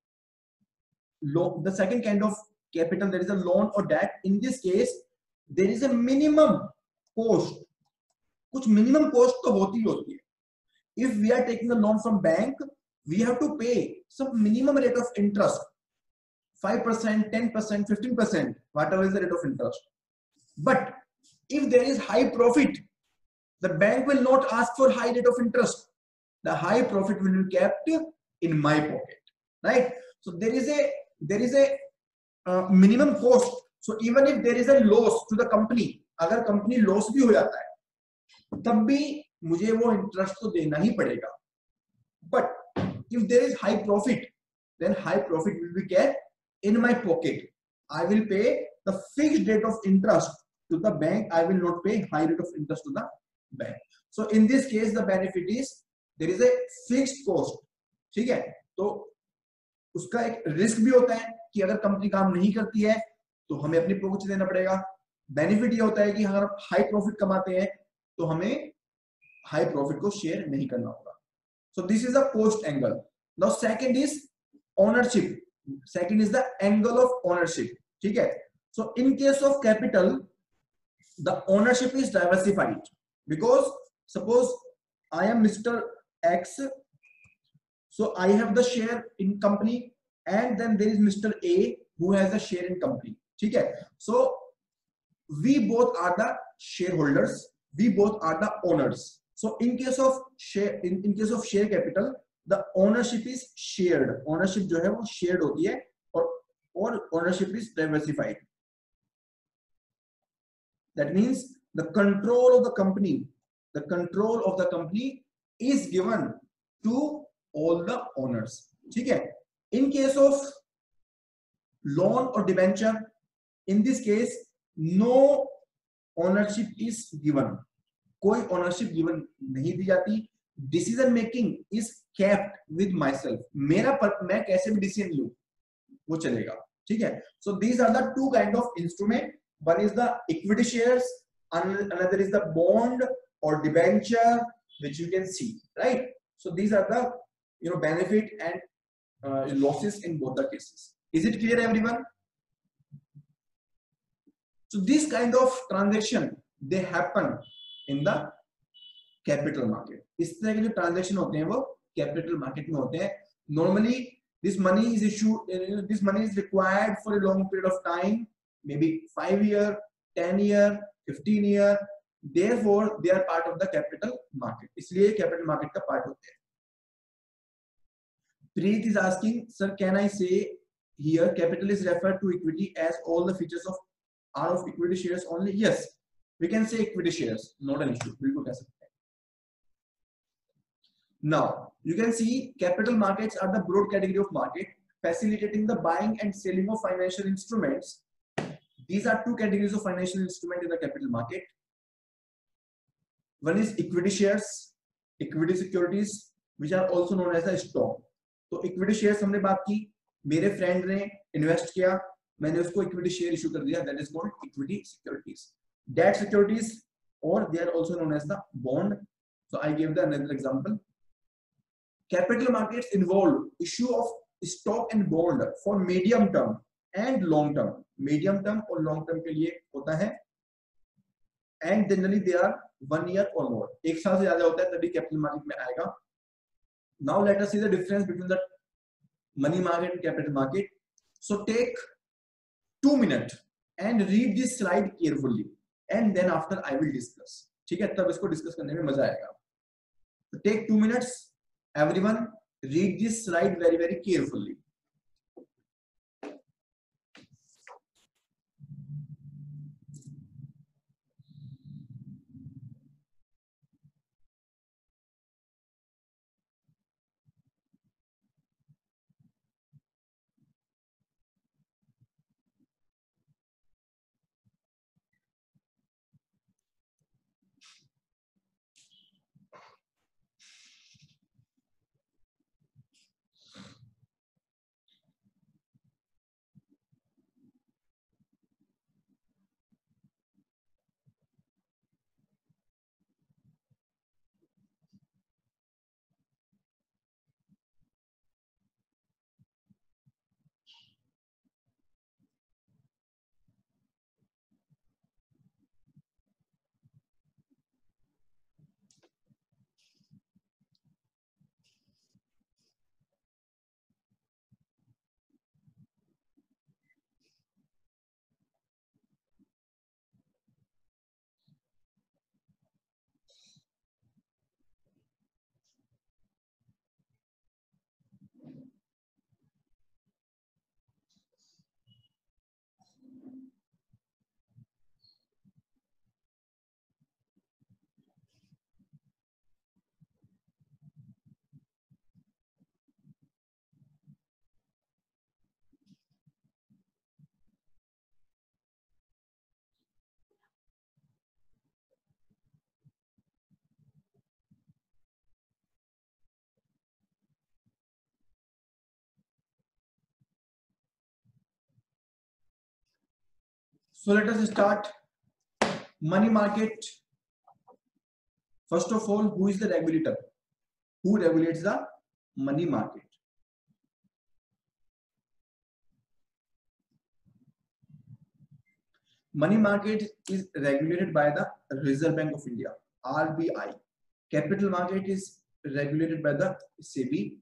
capital, there is a loan or debt. In this case, there is a minimum cost. कुछ minimum cost तो होती है. If we are taking a loan from bank, we have to pay some minimum rate of interest, 5%, 10%, 15%, whatever is the rate of interest. But if there is high profit, the bank will not ask for high rate of interest. The high profit will be kept in my pocket, right? So there is a minimum cost. So even if there is a loss to the company, अगर company loss भी हो जाता है, तब भी मुझे वो interest तो देना ही पड़ेगा. But if there is high profit, then high profit will be kept in my pocket. I will pay the fixed rate of interest to the bank. I will not pay high rate of interest to the bank. So in this case, the benefit is there is a fixed cost. ठीक है? तो उसका एक risk भी होता है कि अगर कंपनी काम नहीं करती है तो हमें अपनी पॉकेट से देना पड़ेगा. बेनिफिट ये होता है कि अगर हाई प्रॉफिट कमाते हैं तो हमें हाई प्रॉफिट को शेयर नहीं करना होगा. So this is the cost angle. Now second is ownership. Second is the angle of ownership. ठीक है? So in case of capital, the ownership is diversified because suppose I am Mr. X, so I have the share in company, and then there is Mr. A who has a share in company. ठीक है? So we both are the shareholders. We both are the owners. So in case of share, in case of share capital, the ownership is shared. Ownership जो है वो shared होती है और ownership is diversified. That means the control of the company is given to all the owners. ठीक है? In case of loan or debenture, in this case no ownership is given. कोई ownership given नहीं दी जाती. Decision making is kept with myself. मैं कैसे भी decision लूं वो चलेगा. ठीक है? So these are the two kind of instrument. One is the equity shares, another is the bond or debenture, which you can see, right? So these are the benefit and losses in both the cases. Is it clear, everyone? So this kind of transaction they happen in the capital market. इस तरह के जो transaction होते हैं वो capital market में होते हैं. Normally this money is issued, this money is required for a long period of time, maybe 5 year, 10 year, 15 year. Therefore they are part of the capital market. इसलिए capital market का part होते हैं. Preet is asking, sir, can I say here capital is referred to equity as all the features are of equity shares only? Yes, we can say equity shares, not an issue. बिल्कुल कह सकते हैं. Now you can see capital markets are the broad category of market facilitating the buying and selling of financial instruments. These are two categories of financial instrument in the capital market. One is equity shares, equity securities, which are also known as the stock. तो equity shares हमने बात की, मेरे friend ने invest किया, मैंने उसको equity share issue कर दिया, that is called equity securities. Debt securities, or they are also known as the bond. So I gave the another example. Capital markets involve issue of stock and bond for medium term and long term. Medium term और long term के लिए होता है, and generally they are 1 year or more. एक साल से ज़्यादा होता है तभी capital market में आएगा. Now let us see the difference between the money market and capital market. So take 2 minutes and read this slide carefully, and then after I will discuss. ठीक है? तब इसको discuss करने में मजा आएगा. So take 2 minutes. Everyone read this slide very, very carefully. So let us start. Money market. First of all, who is the regulator? Who regulates the money market? Money market is regulated by the Reserve Bank of India, RBI. Capital market is regulated by the SEBI.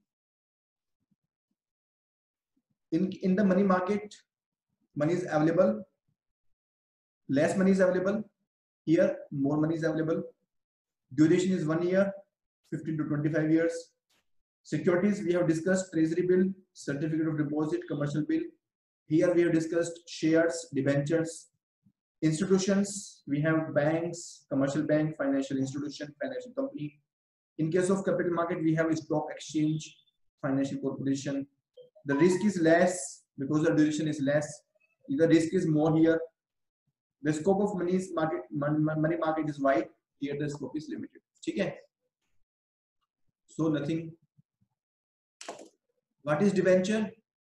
In the money market, money is available. Less money is available. Here, more money is available. Duration is 1 year, 15 to 25 years. Securities, we have discussed treasury bill, certificate of deposit, commercial bill. Here we have discussed shares, debentures. Institutions, we have banks, commercial bank, financial institution, financial company. In case of capital market, we have a stock exchange, financial corporation. The risk is less because the duration is less. The risk is more here. The scope of money market is wide. Here the scope is limited. Okay. So nothing. What is debenture?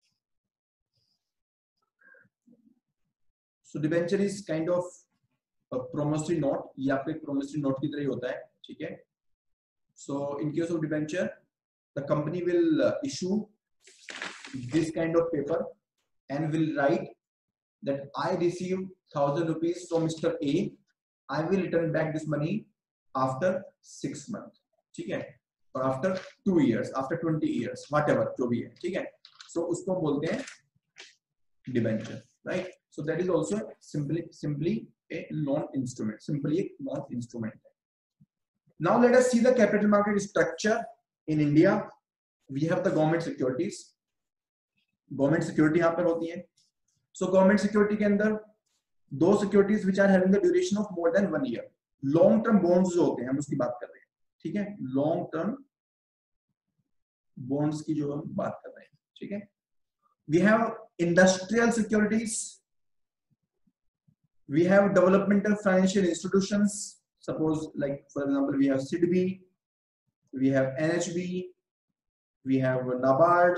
So debenture is kind of a promissory note. ये आपका एक promissory note की तरह ही होता है, ठीक है? So in case of debenture, the company will issue this kind of paper and will write that I receive 1,000 rupees from Mr. A. I will return back this money after 6 months, ठीक है? Or after 2 years, after 20 years, whatever जो भी है, ठीक है? So उसको बोलते हैं debenture, right? So that is also simply a loan instrument. Simply a loan instrument. Now let us see the capital market structure in India. We have the government securities. Government security यहाँ पर होती है. So government security के अंदर दो securities which are having the duration of more than 1 year. Long term bonds जो होते हैं हम उसकी बात कर रहे हैं, ठीक है? Long term bonds की जो हम बात कर रहे हैं, ठीक है? We have industrial securities. We have developmental financial institutions. Suppose, like for example, we have SIDBI, we have NHB, we have NABARD.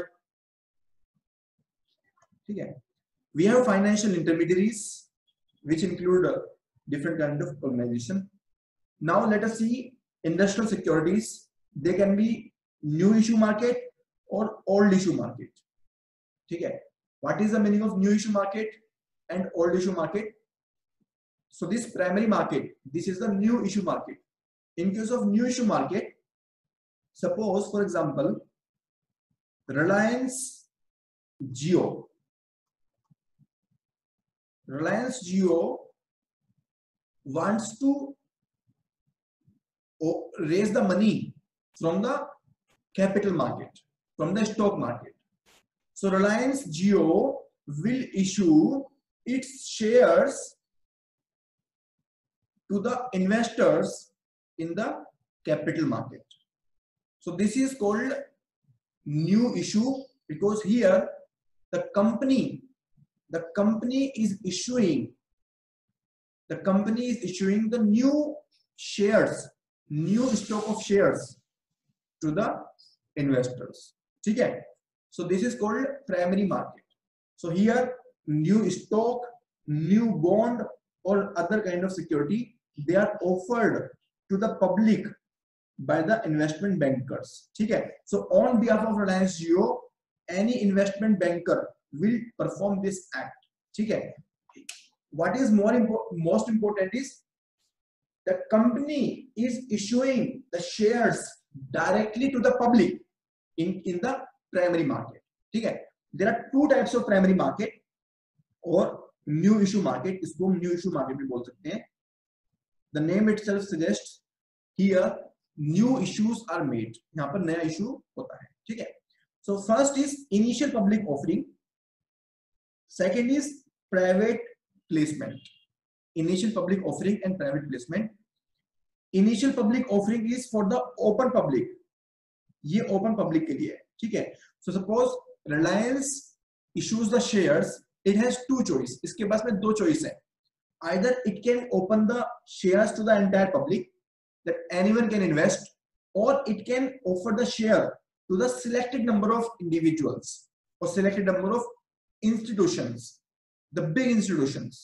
Okay. We have financial intermediaries, which include different kind of organization. Now let us see industrial securities. They can be new issue market or old issue market. Okay. What is the meaning of new issue market and old issue market? So this primary market, this is the new issue market. In case of new issue market, suppose for example, Reliance Jio wants to raise the money from the capital market, from the stock market. So Reliance Jio will issue its shares to the investors in the capital market. So this is called new issue because here the company is issuing the new shares, new stock of shares to the investors. Okay? So this is called primary market. So here new stock, new bond or other kind of security, they are offered to the public by the investment bankers. Okay? So on behalf of Reliance Jio, any investment banker will perform this act. Okay? What is most important is the company is issuing the shares directly to the public in the primary market. Okay? There are two types of primary market or new issue market. इसको new issue market भी बोल सकते हैं. The name itself suggests here new issues are made. यहाँ पर नया issue होता है, ठीक है? So first is initial public offering. Second is private placement. Initial public offering and private placement. Initial public offering is for the open public. ये open public के लिए है, ठीक है? So suppose Reliance issues the shares. It has two choices. इसके पास में दो choice है. Either it can open the shares to the entire public, that anyone can invest, or it can offer the share to the selected number of individuals or selected number of institutions, the big institutions.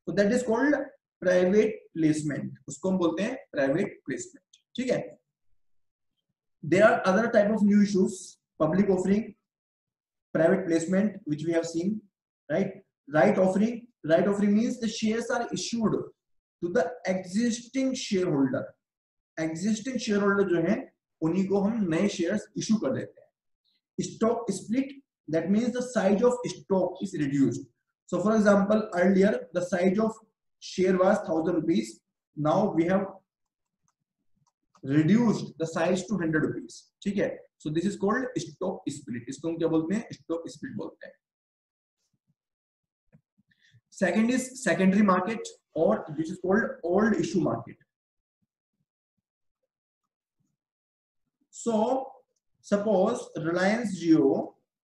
So that is called private placement. उसको हम बोलते हैं private placement. ठीक है. There are other type of new issues: public offering, private placement, which we have seen, right? Right offering. Right offering means the shares are issued to the existing shareholder. Existing shareholder जो है उन्हीं को हम नए shares issue कर देते हैं. Stock split, that means the size of stock is reduced. So for example, earlier the size of share was 1000 rupees. Now we have reduced the size to 100 rupees. ठीक है. So this is called stock split. इसको हम क्या बोलते हैं? Stock split बोलते हैं. Second is secondary market, or which is called old issue market. So suppose Reliance Jio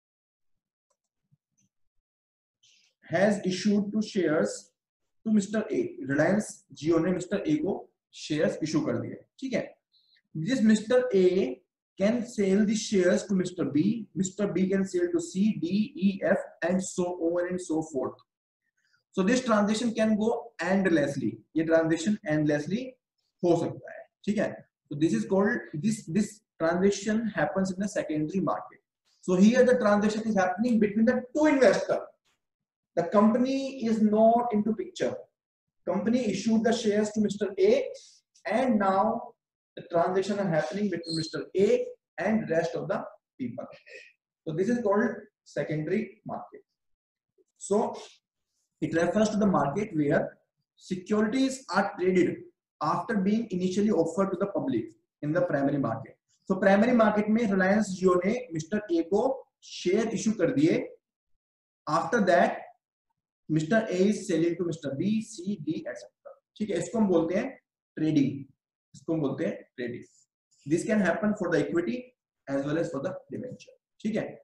has issued two shares to Mr. A. Reliance Jio ने Mr. A को shares issue कर दिए. ठीक है. This Mr. A can sell the shares to Mr. B. Mr. B can sell to C, D, E, F, and so on and so forth. So this transaction can go endlessly. ये transaction endlessly हो सकता है. ठीक है. So this is called this transaction happens in the secondary market. So here the transaction is happening between the two investors. The company is not into picture. Company issued the shares to Mr. A, and now the transaction are happening between Mr. A and rest of the people. So this is called secondary market. So it refers to the market where securities are traded after being initially offered to the public in the primary market. So primary market में Reliance Jio ने Mr. A को share issue कर दिए. After that Mr. A is selling to Mr. B, C, D, etc. ठीक है. इसको हम बोलते हैं trading. इसको हम बोलते हैं trading. This can happen for the equity as well as for the debenture. ठीक है.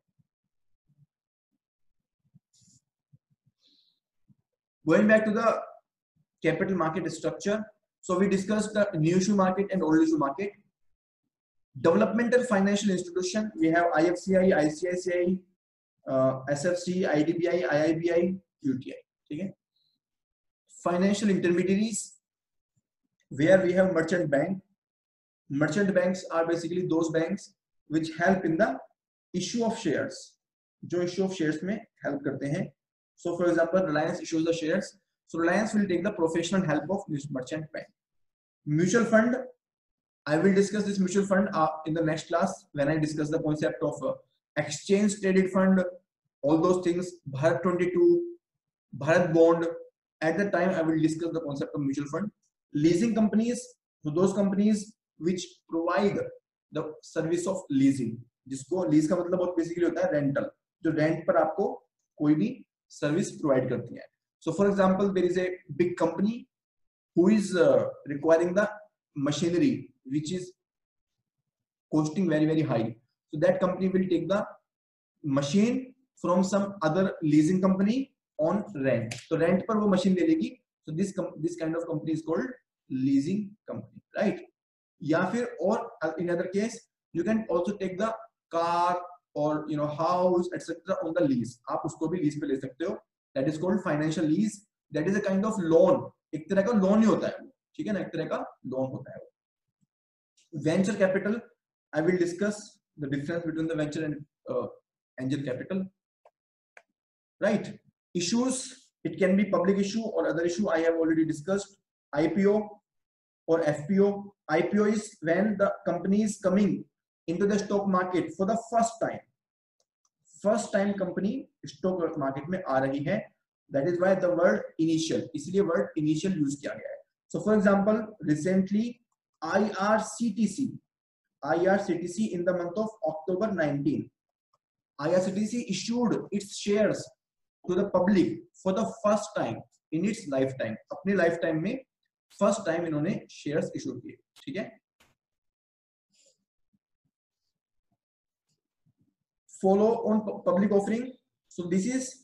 Going back to the capital market structure, so we discussed the new issue market and old issue market. Developmental financial institution, we have IFCI, ICICI, SFC, IDBI, IIBI, UTI. ठीक है. Financial intermediaries, where we have merchant bank. Merchant banks are basically those banks which help in the issue of shares. जो issue of shares में help करते हैं. So for example, Reliance issues the shares. So Reliance will take the professional help of this merchant bank. Mutual fund, I will discuss this mutual fund in the next class when I discuss the concept of exchange traded fund, all those things, Bharat 22, Bharat bond. At the time I will discuss the concept of mutual fund. Leasing companies, so those companies which provide the service of leasing, जिसको lease का मतलब बहुत basically होता है rental, जो rent पर आपको कोई भी service provide करती है. So for example, there is a big company who is requiring the machinery which is costing very very high. So that company will take the machine from some other leasing company on rent. So rent पर वो machine ले लेगी. So this kind of company is called leasing company, right? या फिर or in other case you can also take the car or house etc. on the lease. आप उसको भी lease पे ले सकते हो. That is called financial lease. That is a kind of loan. एक तरह का loan ही होता है वो. ठीक है ना, एक तरह का loan होता है वो. Venture capital, I will discuss the difference between the venture and angel capital. Right? Issues, it can be public issue or other issue. I have already discussed. IPO or FPO. IPO is when the company is coming into the stock market for the first time. First time company stock market में आ रही है. That is why the word initial. इसलिए word initial use किया गया है. So for example, recently IRCTC in the month of October 19, IRCTC issued its shares to the public for the first time in its lifetime. अपने lifetime में first time इन्होंने shares issue किए. ठीक है. Follow on public offering. So this is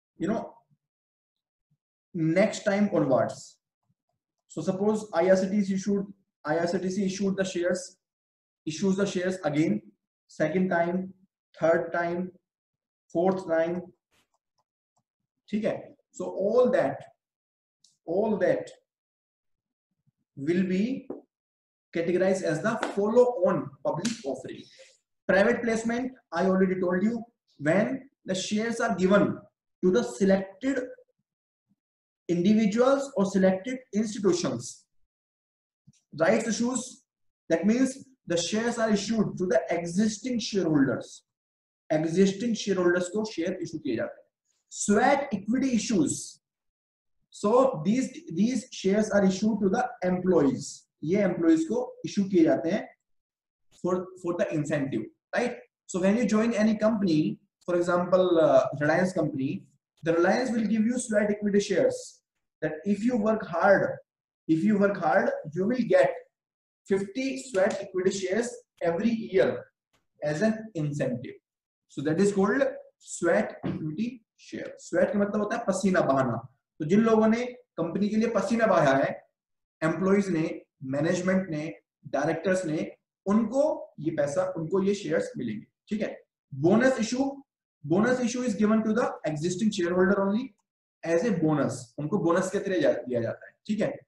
next time onwards. So suppose IRCTC issued the shares, issues the shares again, second time, third time, fourth time. ठीक है. So all that all that will be categorized as the follow-on public offering. Private placement, I already told you, when the shares are given to the selected individuals or selected institutions. Rights issues, that means the shares are issued to the existing shareholders. Existing shareholders को share issue किए जाते हैं. Sweat equity issues. So these shares are issued to the employees. ये employees को issue किए जाते हैं for the incentive, right? So when you join any company, for example, Reliance company, the Reliance will give you sweat equity shares. That if you work hard, you will get 50 sweat equity shares every year as an incentive. So that is called sweat equity share. Sweat का मतलब होता है पसीना बहाना. तो जिन लोगों ने company के लिए पसीना बहाया है, एम्प्लॉइज ने, मैनेजमेंट ने, डायरेक्टर्स ने, उनको ये पैसा, उनको ये शेयर्स मिलेंगे. ठीक है. Bonus issue is given to the existing shareholder only as a bonus. उनको बोनस के तरह दिया जाता है. ठीक है.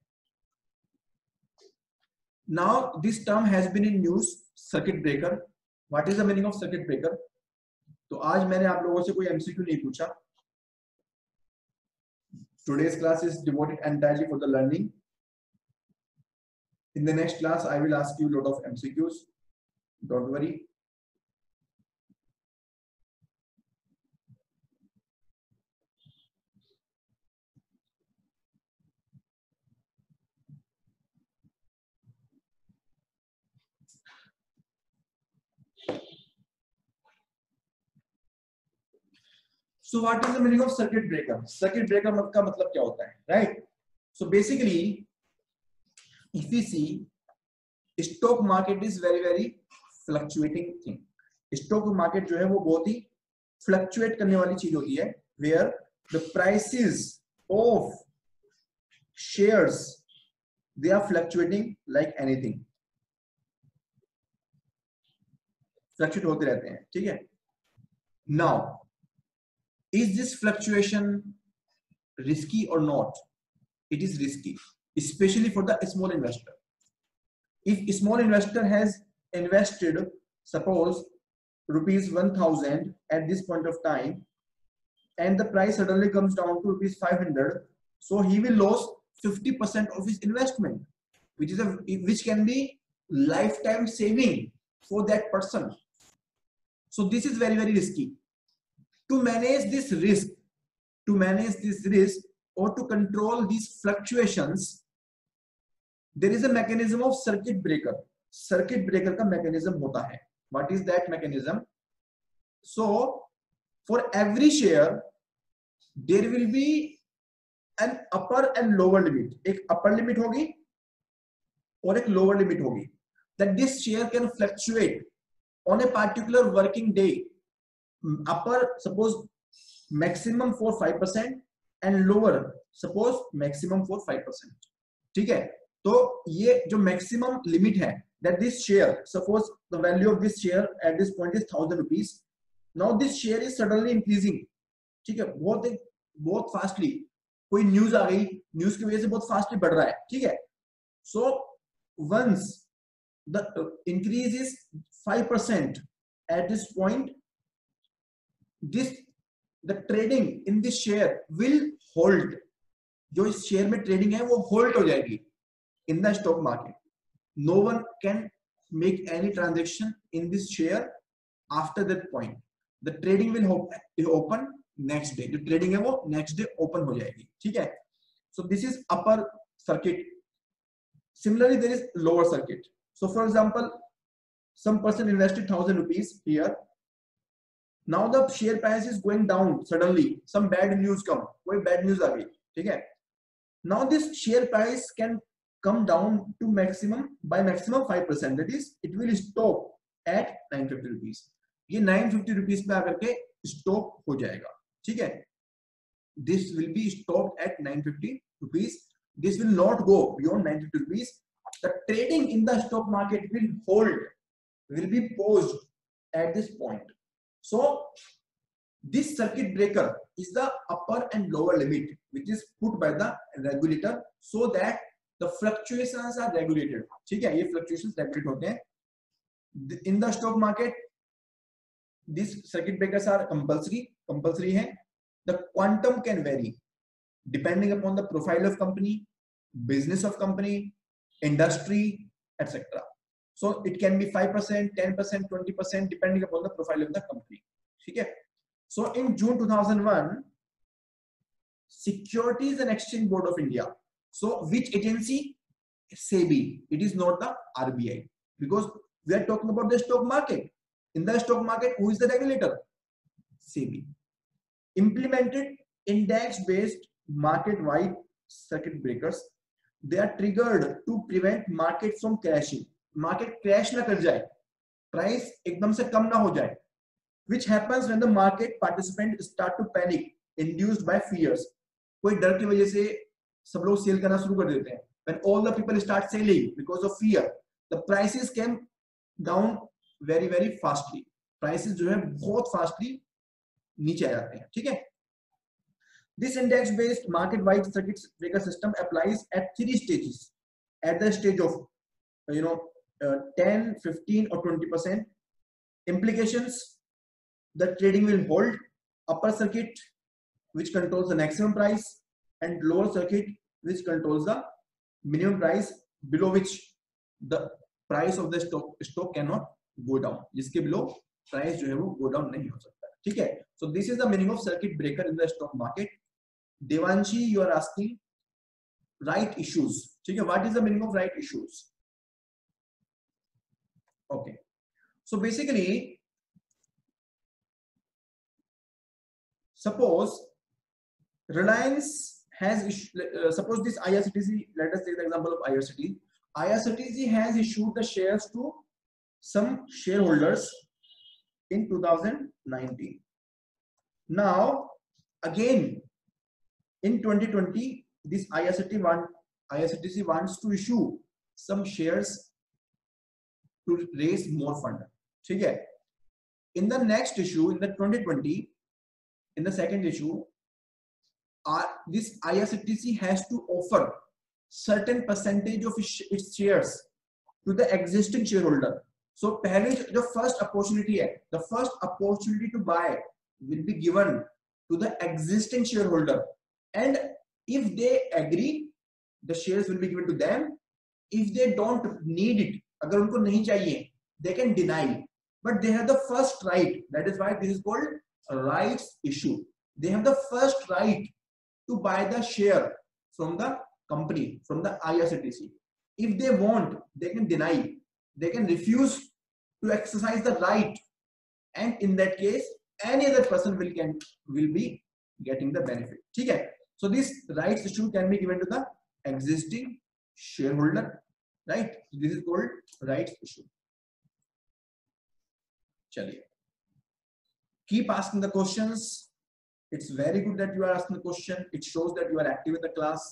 Now this term has been in news, circuit breaker. What is the meaning of circuit breaker? तो आज मैंने आप लोगों से कोई एमसीक्यू नहीं पूछा. Today's class is devoted entirely for the learning. In the next class, I will ask you a lot of MCQs. Don't worry. So what is the meaning of circuit breaker? Circuit breaker का मतलब क्या होता है, right? So basically, if we see, stock market is very fluctuating thing. Stock market जो है वो बहुत ही fluctuate करने वाली चीज होती है, where the prices of shares they are fluctuating like anything. Fluctuate होते रहते हैं. ठीक है. Now, is this fluctuation risky or not? It is risky, especially for the small investor. If a small investor has invested, suppose rupees 1000 at this point of time, and the price suddenly comes down to rupees 500, so he will lose 50% of his investment, which can be lifetime saving for that person. So this is very risky. To manage this risk, or to control these fluctuations, there is a mechanism of circuit breaker. Circuit breaker का mechanism होता है. What is that mechanism? So for every share, there will be an upper and lower limit. एक upper limit होगी और एक lower limit होगी. That this share can fluctuate on a particular working day. Upper suppose maximum for 5% and lower suppose maximum for 5%. ठीक है. तो ये जो maximum limit है, that this share, suppose the value of this share at this point is 1000 rupees. Now this share is suddenly increasing. ठीक है. बहुत fastly कोई न्यूज आ गई, न्यूज की वजह से बहुत फास्टली बढ़ रहा है. ठीक है. So once the increase is 5% at this point, the trading in this share will hold. जो इस शेयर में ट्रेडिंग है वो होल्ड हो जाएगी in the stock market. No one can make any transaction in this share after that point. The trading will open next day. जो trading है वो next day open हो जाएगी. ठीक है. So this is upper circuit. Similarly, there is lower circuit. So for example, some person invested 1000 rupees here. Now the share price is going down suddenly. Some bad news come. कोई bad news आ गई. ठीक है. Now this share price can come down to maximum 5%. That is, it will stop at 950 rupees. ये 950 rupees पे आकर के stop हो जाएगा. ठीक है. This will be stopped at 950 rupees. This will not go beyond 950 rupees. The trading in the stock market will be paused at this point. So This circuit breaker is the upper and lower limit which is put by the regulator so that the fluctuations are regulated. ठीक है, ये fluctuations regulate होते हैं. In the stock market, these circuit breakers are compulsory है. The quantum can vary depending upon the profile of company, business of company, industry, etc. So it can be 5%, 10%, 20% depending upon the profile of the company. ठीक है. So in June 2001, Securities and Exchange Board of India. So which agency? SEBI. It is not the RBI, because we are talking about the stock market. In the stock market, who is the regulator? SEBI. Implemented index-based market-wide circuit breakers. They are triggered to prevent market from crashing. Market crash ना कर जाए, price एकदम से कम ना हो जाए. Which happens when the market participants start to panic, induced by fears. कोई डर की वजह से सब लोग सेल करना शुरू कर देते हैं. When all the people start selling because of fear, the prices came down very very fastly. Prices जो है बहुत fastly नीचे आ जाते हैं. ठीक है. This index-based market-wide circuit breaker system applies at 3 stages. At the stage of 10, 15 or 20%. Implications: the trading will hold upper circuit which controls the maximum price and lower circuit which controls the minimum price, below which the price of the stock cannot go down. जिसके below price जो है वो go down नहीं हो सकता. ठीक है. So this is the meaning of circuit breaker in the stock market. Devanshi, you are asking right issues. ठीक है. What is the meaning of right issues? Okay. So basically, suppose Reliance has suppose this IRCTC, let us take the example of IRCTC. IRCTC has issued the shares to some shareholders in 2019. Now again in 2020, this IRCTC wants to issue some shares to raise more fund. ठीक है. In the next issue, in the 2020, in the second issue, this IRCTC has to offer certain percentage of its shares to the existing shareholder. So पहले जो first opportunity है, the first opportunity to buy will be given to the existing shareholder, and if they agree, the shares will be given to them. If they don't need it, अगर उनको नहीं चाहिए, they can deny, but they have the first right. That is why this is called a rights issue. They have the first right to buy the share from the company, from the IRCTC. If they want, they can deny, they can refuse to exercise the right, and in that case any other person will be getting the benefit. ठीक है. So this rights issue can be given to the existing shareholder, right? This is called rights issue. चलिए, keep asking the questions. It's very good that you are asking the question. It shows that you are active in the class,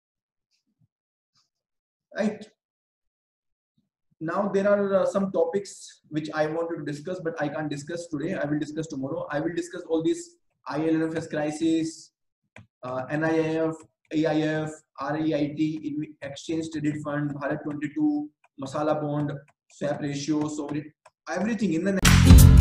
right? Now there are some topics which I wanted to discuss, but I can't discuss today. I will discuss tomorrow. I will discuss all these IL&FS crisis, NIIF, AIF, REIT, Exchange Traded Fund, Bharat 22, Masala Bond, swap ratio, sovereign, everything in the next